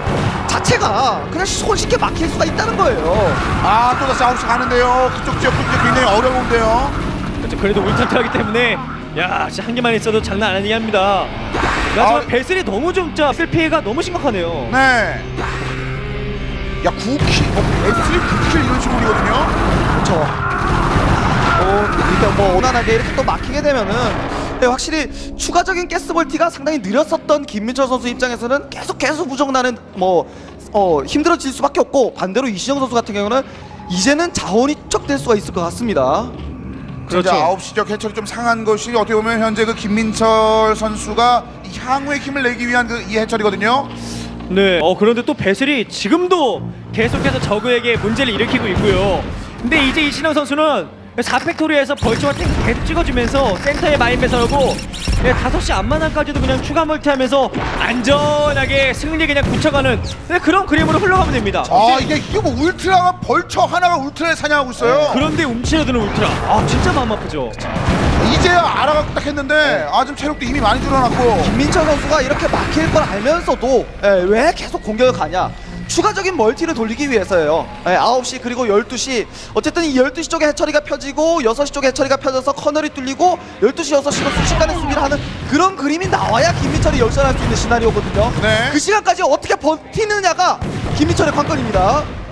자체가 그냥 손쉽게 막힐 수가 있다는 거예요. 아, 또다시 9시 가는데요. 그쪽 지역도 이제 굉장히 어려운데요. 그렇죠. 그래도 울트라하기 때문에 진짜 한 개만 있어도 장난 아니게 합니다. 하지만 베슬이 너무 좀 진짜 베슬 피해가 너무 심각하네요. 네. 야, 9킬, 베슬이 9킬 이런 식으로거든요. 그렇죠. 이렇게 뭐 원활하게 이렇게 또 막히게 되면은 확실히 추가적인 가스볼티가 상당히 느렸었던 김민철 선수 입장에서는 계속 부정나는 힘들어질 수밖에 없고 반대로 이신영 선수 같은 경우는 이제는 자원이 축적될 수가 있을 것 같습니다. 그렇죠. 9시 지역 해철이 좀 상한 것이 어떻게 보면 현재 그 김민철 선수가 이 향후의 힘을 내기 위한 그 이 해철이거든요. 네. 그런데 또 베슬이 지금도 계속해서 저그에게 문제를 일으키고 있고요. 근데 이제 이신영 선수는 4팩토리에서 벌처와 탱크 계속 찍어주면서 센터에 마인 배설하고 5시 앞마당까지도 그냥 추가 멀티하면서 안전하게 승리에 그냥 굳혀가는 그런 그림으로 흘러가면 됩니다. 이게 뭐 울트라가 벌처 하나가 울트라를 사냥하고 있어요. 그런데 움츠러드는 울트라. 진짜 마음 아프죠. 이제야 알아갖고 딱 했는데 지금 체력도 이미 많이 줄어났고. 김민철 선수가 이렇게 막힐 걸 알면서도 왜 계속 공격을 가냐. 추가적인 멀티를 돌리기 위해서예요. 9시 그리고 12시 어쨌든 이 12시 쪽에 해처리가 펴지고 6시 쪽에 해처리가 펴져서 커널이 뚫리고 12시 6시로 순식간에 수비를 하는 그런 그림이 나와야 김민철이 열전할 수 있는 시나리오거든요. 네. 그 시간까지 어떻게 버티느냐가 김민철의 관건입니다.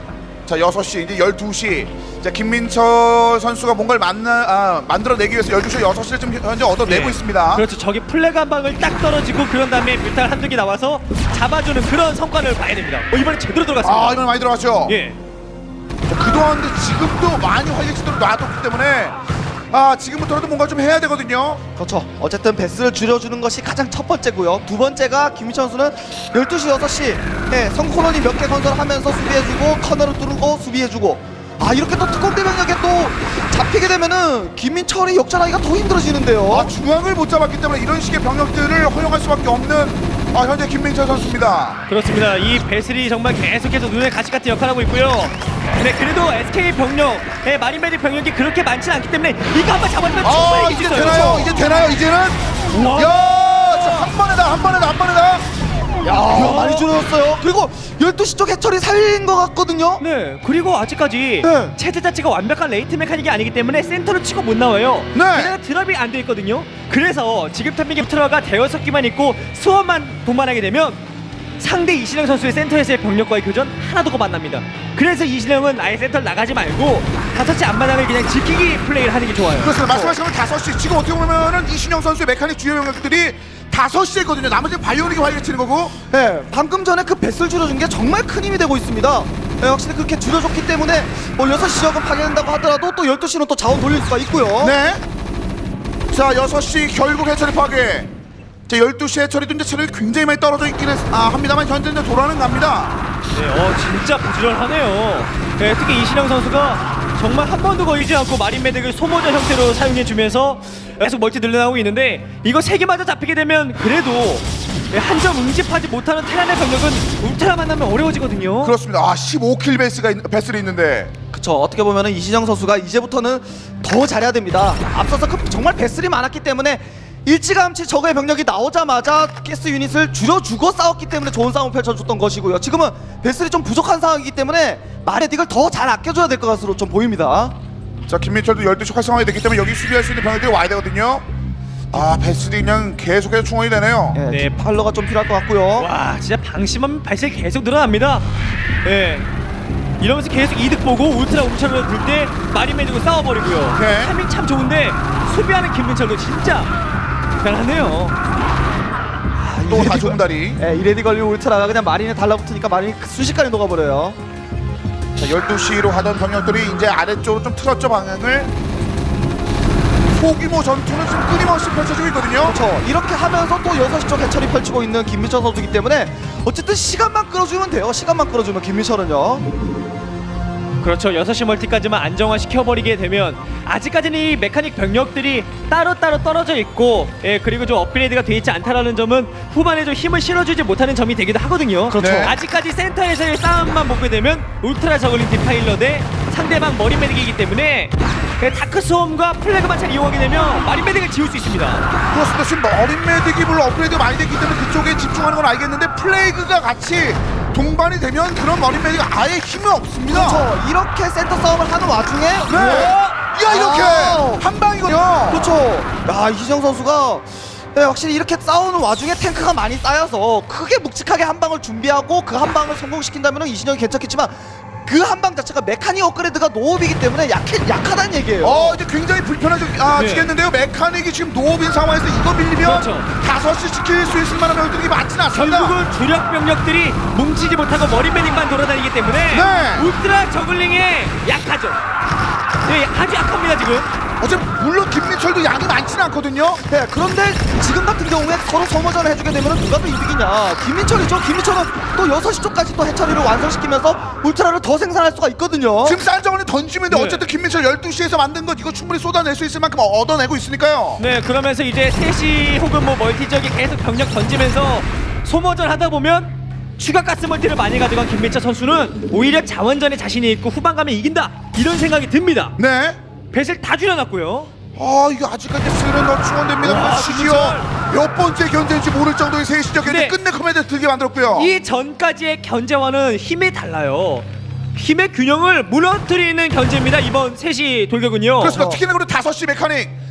자 6시 이제 12시. 자 김민철 선수가 뭔가를 만들어내기 위해서 12시 6시를 좀 현재 얻어내고 예. 있습니다. 그렇죠. 저기 플래그 한 방을 딱 떨어지고 그런 다음에 뮤탈 한두 개 나와서 잡아주는 그런 성과를 봐야 됩니다. 이번에 제대로 들어갔습니다. 이번에 많이 들어갔죠. 예. 자, 그동안 근데 지금도 많이 활력시도를 놔뒀기 때문에 지금부터라도 뭔가 좀 해야 되거든요. 그렇죠. 어쨌든 배스를 줄여주는 것이 가장 첫 번째고요. 두 번째가 김민철 선수는 12시, 6시 성코너니 몇 개 건설하면서 수비해주고 커널을 뚫고 수비해주고 이렇게 또 특공대 병력에 또 잡히게 되면은 김민철이 역전하기가 더 힘들어지는데요. 중앙을 못 잡았기 때문에 이런 식의 병력들을 허용할 수밖에 없는 현재 김민철 선수입니다. 그렇습니다. 이 배슬이 정말 계속해서 눈에 가시 같은 역할을 하고 있고요. 네, 그래도 SK 병력, 마린메딕 병력이 그렇게 많지는 않기 때문에 이거 한번 잡아주면 충분히 이길 수 이제 있어요. 되나요? 그렇죠? 이제 되나요? 이제는? 우와. 야, 한 번에다. 많이 줄어들었어요. 그리고 12시 쪽 해철이 살린 것 같거든요. 네, 그리고 아직까지 네. 체제 자체가 완벽한 레이트 메카닉이 아니기 때문에 센터를 치고 못 나와요. 네. 왜냐면 드랍이 안 돼 있거든요. 그래서 지금 타이밍에 트러가 대여섯기만 있고 수원만 동반하게 되면 상대 이신영 선수의 센터에서의 병력과의 교전 하나도 만납니다. 그래서 이신영은 아예 센터를 나가지 말고 5시 앞마당을 그냥 지키기 플레이를 하는 게 좋아요. 그렇습니다. 말씀하신 건 5시. 지금 어떻게 보면은 이신영 선수의 메카닉 주요 병력들이 5시에거든요. 나머지는 바이오닉이 활력 치는 거고. 네, 방금 전에 그 배스를 줄여준 게 정말 큰 힘이 되고 있습니다. 네, 확실히 그렇게 줄여줬기 때문에 6시 지역은 파괴된다고 하더라도 또 12시는 또 자원 돌릴 수가 있고요. 네. 자 6시 결국 해처리 파괴. 자 12시 해처리도 이제 체력이 굉장히 많이 떨어져 있긴 합니다만 현재 이제 돌아는 갑니다. 네, 진짜 부지런하네요. 네, 특히 이신영 선수가 정말 한 번도 걸리지 않고 마린메딕을 소모전 형태로 사용해주면서 계속 멀티 늘려나오고 있는데 이거 3개마저 잡히게 되면 그래도 한 점 응집하지 못하는 테란의 병력은 울트라 만나면 어려워지거든요. 그렇습니다. 15킬 베스가 있는데. 그쵸. 어떻게 보면은 이신영 선수가 이제부터는 더 잘해야 됩니다. 앞서서 정말 배슬이 많았기 때문에 일찌감치 적의 병력이 나오자마자 가스 유닛을 줄여주고 싸웠기 때문에 좋은 싸움을 펼쳐줬던 것이고요. 지금은 배슬이 좀 부족한 상황이기 때문에 마레딕을 더 잘 아껴줘야 될 것 같으로 좀 보입니다. 자 김민철도 12시 활성화가 됐기 때문에 여기 수비할 수 있는 병력들이 와야 되거든요. 베스들이 그냥 계속해서 충원이 되네요. 네. 팔러가 좀 필요할 것 같고요. 와, 진짜 방심하면 발색이 계속 늘어납니다. 네. 이러면서 계속 이득 보고 울트라 움차를 들 때 마린메딕을 싸워버리고요. 네. 타이밍 참 좋은데 수비하는 김민철도 진짜 대단하네요. 또 다시 옹다리. 이레디 걸린 울트라가 그냥 마린에 달라붙으니까 마린이 순식간에 녹아버려요. 자 12시로 하던 병력들이 이제 아래쪽으로 좀 틀었죠 방향을. 소규모 전투는 지금 끊임없이 펼쳐지고 있거든요. 그렇죠. 이렇게 하면서 또 6시 쪽 해처리 펼치고 있는 김민철 선수이기 때문에 어쨌든 시간만 끌어주면 돼요. 시간만 끌어주면 김민철은요. 그렇죠. 6시 멀티까지만 안정화시켜버리게 되면 아직까지는 이 메카닉 병력들이 따로따로 떨어져 있고 그리고 좀 업그레이드가 돼 있지 않다라는 점은 후반에 좀 힘을 실어주지 못하는 점이 되기도 하거든요. 그렇죠. 네. 아직까지 센터에서의 싸움만 보게 되면 울트라 저글링 디파일러 대 상대방 머리메딕이기 때문에 다크스홈과 플래그만 잘 이용하게 되면 마린메딕을 지울 수 있습니다. 그렇습니다. 지금 머린메딕이 물론 업그레이드가 많이 됐기 때문에 그쪽에 집중하는 건 알겠는데 플레이그가 같이 동반이 되면 그런 머린메딕이 아예 힘이 없습니다. 그렇죠. 이렇게 센터 싸움을 하는 와중에 야 이렇게 한 방이거든요. 그렇죠. 야 이시정 선수가 확실히 이렇게 싸우는 와중에 탱크가 많이 쌓여서 크게 묵직하게 한 방을 준비하고 그 한 방을 성공시킨다면 이신영이 괜찮겠지만 그 한 방 자체가 메카닉 업그레이드가 노업이기 때문에 약하다는 얘기예요. 이제 굉장히 불편해지겠는데요. 메카닉이 지금 노업인 상황에서 이거 밀리면 그렇죠. 5시 지킬 수 있을 만한 병력들이 많지는 않습니다. 결국은 주력 병력들이 뭉치지 못하고 머리메딕만 돌아다니기 때문에 네. 울트라 저글링에 약하죠. 네, 아주 약합니다 지금. 물론 김민철도 양이 많지는 않거든요. 네, 그런데 지금 같은 경우에 서로 소모전을 해주게 되면 누가 더 이득이냐. 김민철이죠. 김민철은 또 6시 쪽까지 또 해처리를 완성시키면서 울트라를 더 생산할 수가 있거든요. 지금 쌀정원이 던지면 돼. 네. 어쨌든 김민철 12시에서 만든 것 이거 충분히 쏟아낼 수 있을 만큼 얻어내고 있으니까요. 네, 그러면서 이제 3시 혹은 뭐 멀티 지역에 계속 병력 던지면서 소모전 하다 보면 추가 가스 멀티를 많이 가져간 김민철 선수는 오히려 자원전에 자신이 있고 후반 가면 이긴다 이런 생각이 듭니다. 네. 배슬 다 줄여놨고요. 이거 아직까지 스는 더 충원됩니다. 심지어 몇 번째 견제인지 모를 정도의 세시적 견제 네. 끝내 커맨드 들게 만들었고요. 이 전까지의 견제와는 힘이 달라요. 힘의 균형을 무너뜨리는 견제입니다. 이번 3시 돌격은요. 그렇습니다. 특히나 그리고 5시 메카닉.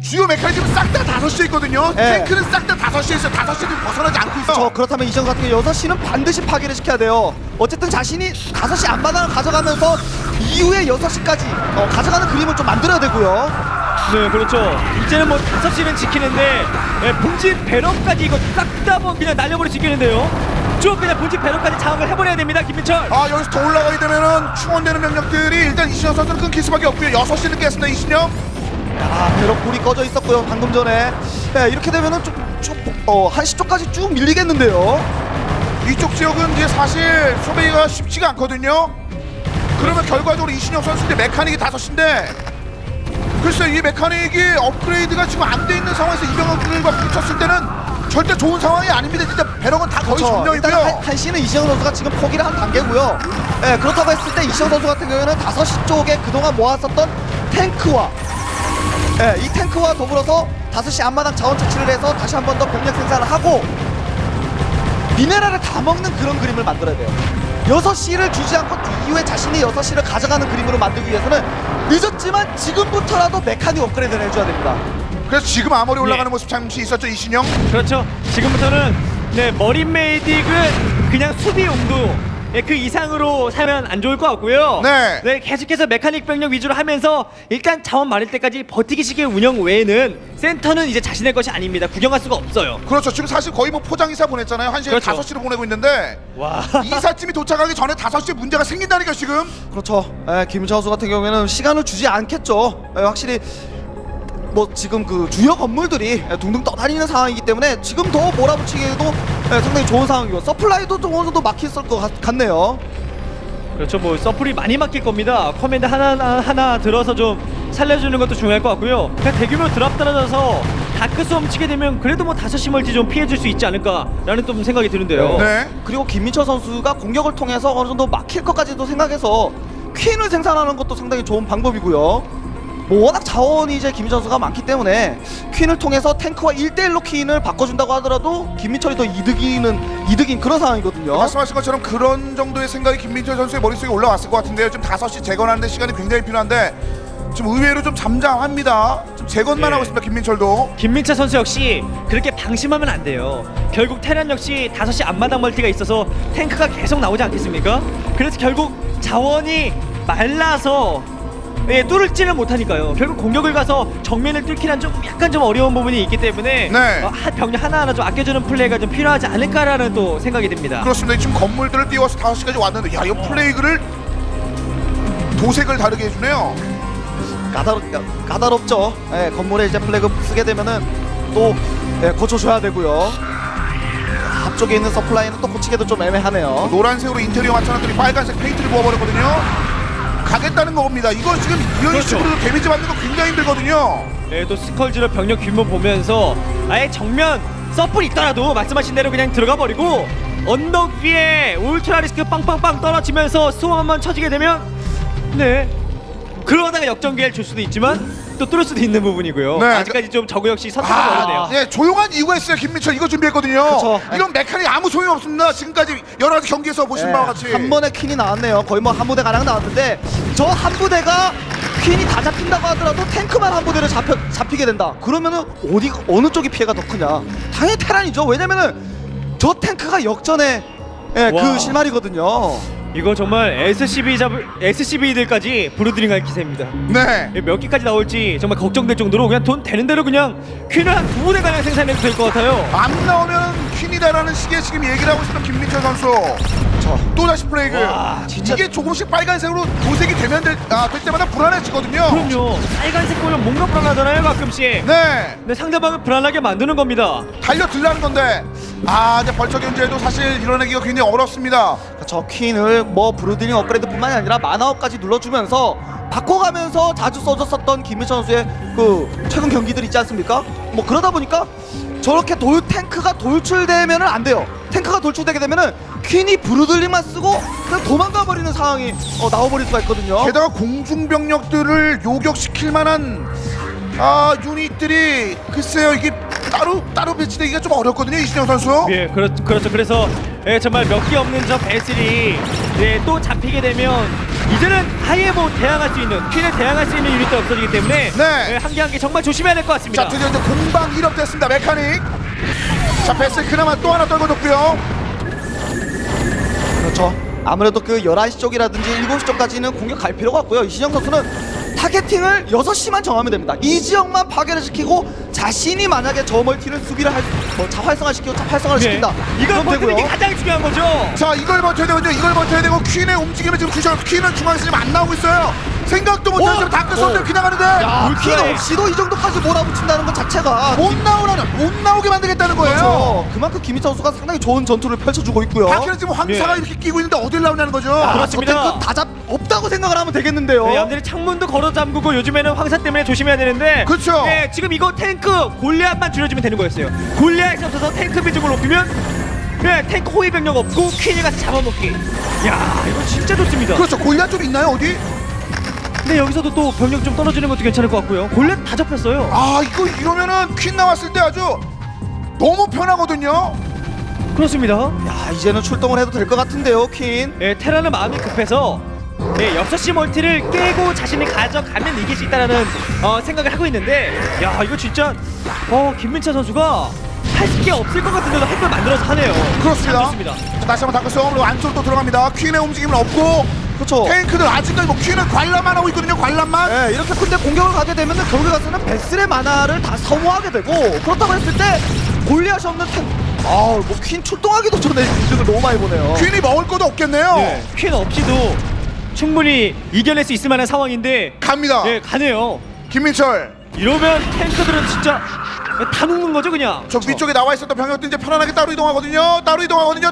주요 메커니즘은 싹 다 5시에 있거든요. 네. 탱크는 싹 다 5시에 있어요. 5시는 벗어나지 않고 있어. 그렇다면 이정 같은 경우 6시는 반드시 파괴를 시켜야 돼요. 어쨌든 자신이 5시 앞마당을 가져가면서 이후에 6시까지 가져가는 그림을 좀 만들어야 되고요. 네, 그렇죠. 이제는 뭐 5시는 지키는데 본진 배럭까지 이거 싹 다 뭐 그냥 날려버릴 수 있겠는데요. 쭉 그냥 본진 배럭까지 장악을 해버려야 됩니다, 김민철. 여기서 더 올라가게 되면은 충원되는 명령들이 일단 이신영 선수는 끊길 수밖에 없고요. 6시는 깼습니다. 이신영. 배럭 불이 꺼져 있었고요. 방금 전에. 이렇게 되면은 쭉 1시 쪽까지 쭉 밀리겠는데요. 이쪽 지역은 이제 사실 소비가 쉽지가 않거든요. 그러면 결과적으로 이신영 선수인데 메카닉이 5시인데 글쎄 이 메카닉이 업그레이드가 지금 안 돼 있는 상황에서 이병헌들과 붙였을 때는 절대 좋은 상황이 아닙니다. 진짜 배럭은 다 거의 점령이고요. 일단 한시는 이시영 선수가 지금 포기를 한 단계고요. 그렇다고 했을 때 이시영 선수 같은 경우에는 5시 쪽에 그동안 모았었던 탱크와 이 탱크와 더불어서 5시 앞마당 자원 채취를 해서 다시 한 번 더 병력 생산을 하고 미네랄을 다 먹는 그런 그림을 만들어야 돼요. 6시를 주지 않고 이후에 자신이 6시를 가져가는 그림으로 만들기 위해서는 늦었지만 지금부터라도 메카닉 업그레이드를 해줘야 됩니다. 그래서 지금 아머리 올라가는 네. 모습 잠시 있었죠. 이신영. 그렇죠. 지금부터는 머린 메딕은 그냥 수비 용도 그 이상으로 사면 안 좋을 것 같고요. 네. 계속해서 메카닉 병력 위주로 하면서 일단 자원 마를 때까지 버티기식의 운영 외에는 센터는 이제 자신의 것이 아닙니다. 구경할 수가 없어요. 그렇죠. 지금 사실 거의 뭐 포장이사 보냈잖아요. 1시에 그렇죠. 5시로 보내고 있는데 와. 이사쯤이 도착하기 전에 5시에 문제가 생긴다니까 지금. 그렇죠. 김민철 선수 같은 경우에는 시간을 주지 않겠죠. 확실히 뭐 지금 그 주요 건물들이 둥둥 떠다니는 상황이기 때문에 지금 더 몰아붙이기에도 상당히 좋은 상황이고 서플라이도 좀 어느 정도 막혔을 것 같네요. 그렇죠. 뭐 서플이 많이 막힐 겁니다. 커맨드 하나 들어서 좀 살려주는 것도 중요할 것 같고요. 그냥 대규모 드랍 떨어져서 다크스 훔치게 되면 그래도 뭐 5시 멀티 좀 피해줄 수 있지 않을까라는 좀 생각이 드는데요. 네. 그리고 김민철 선수가 공격을 통해서 어느 정도 막힐 것까지도 생각해서 퀸을 생산하는 것도 상당히 좋은 방법이고요. 뭐 워낙 자원이 이제 김민철 선수가 많기 때문에 퀸을 통해서 탱크와 1대1로 퀸을 바꿔준다고 하더라도 김민철이 더 이득인 그런 상황이거든요. 말씀하신 것처럼 그런 정도의 생각이 김민철 선수의 머릿속에 올라왔을 것 같은데요. 지금 5시 재건하는데 시간이 굉장히 필요한데 좀 의외로 좀 잠잠합니다. 좀 재건만 네. 하고 있습니다. 김민철도. 김민철 선수 역시 그렇게 방심하면 안 돼요. 결국 테란 역시 5시 앞마당 멀티가 있어서 탱크가 계속 나오지 않겠습니까? 그래서 결국 자원이 말라서 뚫지를 못하니까요. 결국 공격을 가서 정면을 뚫기란 좀 약간 좀 어려운 부분이 있기 때문에 네. 병력 하나하나 좀 아껴주는 플레이가 좀 필요하지 않을까라는 또 생각이 듭니다. 그렇습니다. 지금 건물들을 띄워서 5시까지 왔는데 야, 이 플레이그를 도색을 다르게 해주네요. 까다롭죠. 건물에 이제 플래그 쓰게 되면은 또 고쳐줘야 되고요. 앞쪽에 있는 서플라이는 또 고치기도 좀 애매하네요. 노란색으로 인테리어 맞춰놨더니 빨간색 페인트를 부어버렸거든요. 가겠다는 겁니다. 이거 지금 이런 그렇죠. 식으로 데미지 받는 거 굉장히 힘들거든요. 또 스컬지로 병력 규모 보면서 아예 정면 서플 있더라도 말씀하신 대로 그냥 들어가 버리고 언덕 위에 울트라 리스크 빵빵빵 떨어지면서 수험 한번 쳐지게 되면 그러다가 역전 기회를 줄 수도 있지만 또 뚫을 수도 있는 부분이고요. 네. 아직까지 좀 저그 역시 선택하기 어렵네요. 네, 조용한 이유가 있어요. 김민철 이거 준비했거든요. 그쵸. 이건 메카닉 아무 소용이 없습니다. 지금까지 여러 가지 경기에서 보신 바와 같이. 한 번에 퀸이 나왔네요. 거의 뭐 한 부대 가량 나왔는데 저 한 부대가 퀸이 다 잡힌다고 하더라도 탱크만 한 부대를 잡히게 된다. 그러면은 어느 쪽이 피해가 더 크냐? 당연히 테란이죠. 왜냐면은 저 탱크가 역전의 그 실마리거든요. 이거 정말 SCB들까지 부르드링할 기세입니다. 네. 몇 개까지 나올지 정말 걱정될 정도로 그냥 돈 되는 대로 그냥 퀸을 한 2부대 가량 생산해도 될 것 같아요. 안 나오면 퀸이다라는 식의 지금 얘기를 하고 있었던 김민철 선수. 또다시 플레이그. 와, 진짜. 이게 조금씩 빨간색으로 도색이 되면 될 때마다 불안해지거든요. 그럼요. 빨간색 보면 뭔가 불안하잖아요, 가끔씩. 네. 근데 상대방을 불안하게 만드는 겁니다. 달려들라는 건데 이제 벌처 견제도 사실 이뤄내기가 굉장히 어렵습니다. 저 퀸을 뭐 브루드링 업그레이드뿐만이 아니라 만화업까지 눌러주면서 바꿔가면서 자주 써줬었던 김민철 선수의 그 최근 경기들 있지 않습니까? 뭐 그러다 보니까 저렇게 탱크가 돌출되면은 안 돼요. 탱크가 돌출되게 되면은 퀸이 브루들링만 쓰고 그냥 도망가 버리는 상황이 나와버릴 수가 있거든요. 게다가 공중병력들을 요격시킬 만한 유닛들이 글쎄요 이게 따로 배치되기가 좀 어렵거든요. 이신영 선수. 예, 그렇죠. 그래서 정말 몇 개 없는 저 배슬이 또 잡히게 되면 이제는 아예 뭐 대항할 수 있는 퀸에 대항할 수 있는 유닛도 없어지기 때문에 네. 한 개 한 개 정말 조심해야 될 것 같습니다. 자, 드디어 이제 공방 1업 됐습니다. 메카닉. 자, 베슬 그나마 또 하나 떨궈줬고요. 그렇죠. 아무래도 그 11시 쪽이라든지 7시 쪽까지는 공격 갈 필요가 없고요. 이신영 선수는 타겟팅을 6시만 정하면 됩니다. 이 지역만 파괴를 시키고 자신이 만약에 저 멀티를 수비를 활성화시키고 활성화를 시킨다. 이걸 그럼 버티는 게 되고요. 가장 중요한 거죠. 자, 이걸 버텨야 되거든요. 이걸 버텨야 되고 퀸의 움직임을 지금 주셔. 퀸은 중앙에서 지금 안 나오고 있어요. 생각도 못하는 지금 다크 선수 그냥 하는데 퀸 없이도 이 정도까지 몰아붙인다는 것 자체가 못 나오게 만들겠다는 거예요. 그렇죠. 그만큼 김희철 선수가 상당히 좋은 전투를 펼쳐주고 있고요. 다크는 지금 황사가 네. 이렇게 끼고 있는데 어딜 나오냐는 거죠. 그렇습니다. 다잡 없다고 생각을 하면 되겠는데요. 네, 얌들이 창문도 걸어 잠그고 요즘에는 황사 때문에 조심해야 되는데 그렇죠. 네, 지금 이거 탱크 골리앗만 줄여주면 되는 거였어요. 골리앗이 없어서 탱크 비중을 높이면 네, 탱크 호위 병력 없고 퀸이 가서 잡아먹기. 야, 이거 진짜 좋습니다. 그렇죠. 골리앗 좀 있나요 어디? 근데 여기서도 또 병력 좀 떨어지는 것도 괜찮을 것 같고요. 골리앗 다 잡혔어요. 아, 이거 이러면은 퀸 나왔을 때 아주 너무 편하거든요. 그렇습니다. 야, 이제는 출동을 해도 될 것 같은데요, 퀸. 네, 테라는 마음이 급해서 네, 6시 멀티를 깨고 자신이 가져가면 이길 수 있다는 생각을 하고 있는데 야, 이거 진짜 김민철 선수가 할 게 없을 것 같은데도 할 걸 만들어서 하네요. 그렇습니다. 참 좋습니다. 자, 다시 한번 다크 싸움으로 안쪽으로 또 들어갑니다. 퀸의 움직임은 없고 그렇죠. 탱크들 아직까지 뭐 퀸은 관람만 하고 있거든요. 관람만. 네, 이렇게 근데 공격을 가게 되면 결국에 가서는 베슬의 만화를 다 소모하게 되고 그렇다고 했을 때 골리앗이 없는 퀸 출동하기도 전에 이득을 너무 많이 보네요. 퀸이 먹을 것도 없겠네요. 네, 퀸 없이도 충분히 이겨낼 수 있을 만한 상황인데 갑니다. 네, 가네요. 김민철. 이러면 탱크들은 진짜 다 녹는 거죠 그냥. 저 위쪽에 나와 있었던 병력들 이제 편안하게 따로 이동하거든요. 따로.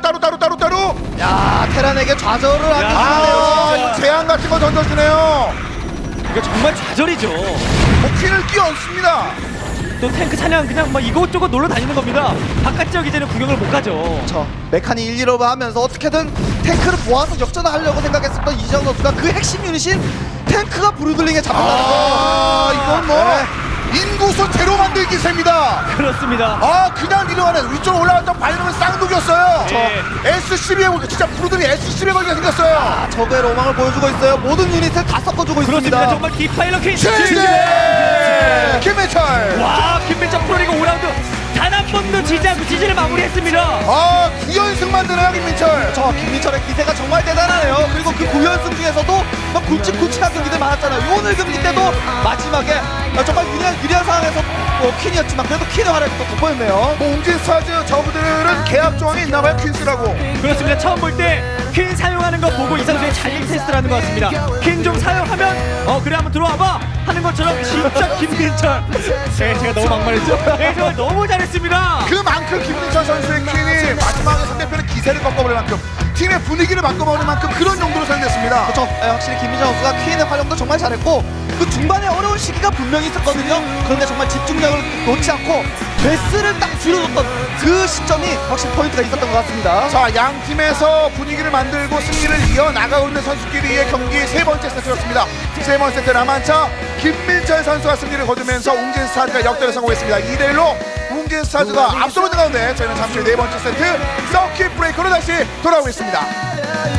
야, 테란에게 좌절을 하게 아, 되네요. 이거 제한 같은 거 던져주네요. 이거 정말 좌절이죠. 뭐 퀸을 끼얹습니다. 또 탱크 사냥 그냥 막 이곳저곳 놀러 다니는 겁니다. 바깥 지역 이제는 구경을 못 가죠. 그렇죠. 메카니 1, 2로 하면서 어떻게든 탱크를 모아서 역전을 하려고 생각했었던 이지영 선수가 그 핵심 유닛인 탱크가 브루들링에 잡힌다는 아, 이건 뭐 인구수 제로 만들기 셉니다. 그렇습니다. 아, 그냥 밀어가는 위쪽으로 올라갔던 바이러는 쌍둥이였어요. 네. S12에 진짜 브루들이 S12에 걸리게 생겼어요. 적의 로망을 보여주고 있어요. 모든 유닛을 다 섞어주고 그렇습니다. 있습니다. 정말 디파일러 퀸. 최재 김민철. 와, 김민철 프로리그 5라운드 단 한 번도 지지 않고 지지를 마무리했습니다. 아, 9연승 만드네요 김민철. 저 김민철의 기세가 정말 대단하네요. 그리고 그 9연승 중에서도 막 굵직굵직한 경기들 많았잖아요. 오늘 경기 때도 마지막에 정말 유리한 상황에서 퀸이었지만 그래도 퀸의 활약이 또 돋보였네요. 뭐 웅진스타즈 저분들은 계약 조항이 있나봐요 퀸스라고. 그렇습니다. 처음 볼 때 퀸 사용하는 거 보고 이 선수의 자격 테스트를 하는 것 같습니다. 퀸 좀 사용하면 그래 한번 들어와봐 하는 것처럼 진짜 김민철. 네, 제가 너무 막말했죠. 네, 정말 너무 잘했습니다. 그만큼 김민철 선수의 퀸이 마지막에 상대편의 기세를 꺾어버릴 만큼 팀의 분위기를 바꿔버릴 만큼 그런 용도로 사용됐습니다. 그렇죠. 확실히 김민철 선수가 퀸의 활용도 정말 잘했고 그 중반에 어려운 시기가 분명히 있었거든요. 그런데 정말 집중력을 놓지 않고 베스를 딱 줄여줬던 그 시점이 확실히 포인트가 있었던 것 같습니다. 자, 양 팀에서 분위기를 만들고 승리를 이어나가고 있는 선수끼리의 경기 세 번째 세트였습니다. 세 번째 세트 남한차 김민철 선수가 승리를 거두면서 웅진스타즈가 역전에 성공했습니다. 2대1로 웅진스타즈가 앞서고 있는 가운데 저희는 잠시 후 네 번째 세트 서킷 브레이커로 다시 돌아오겠습니다.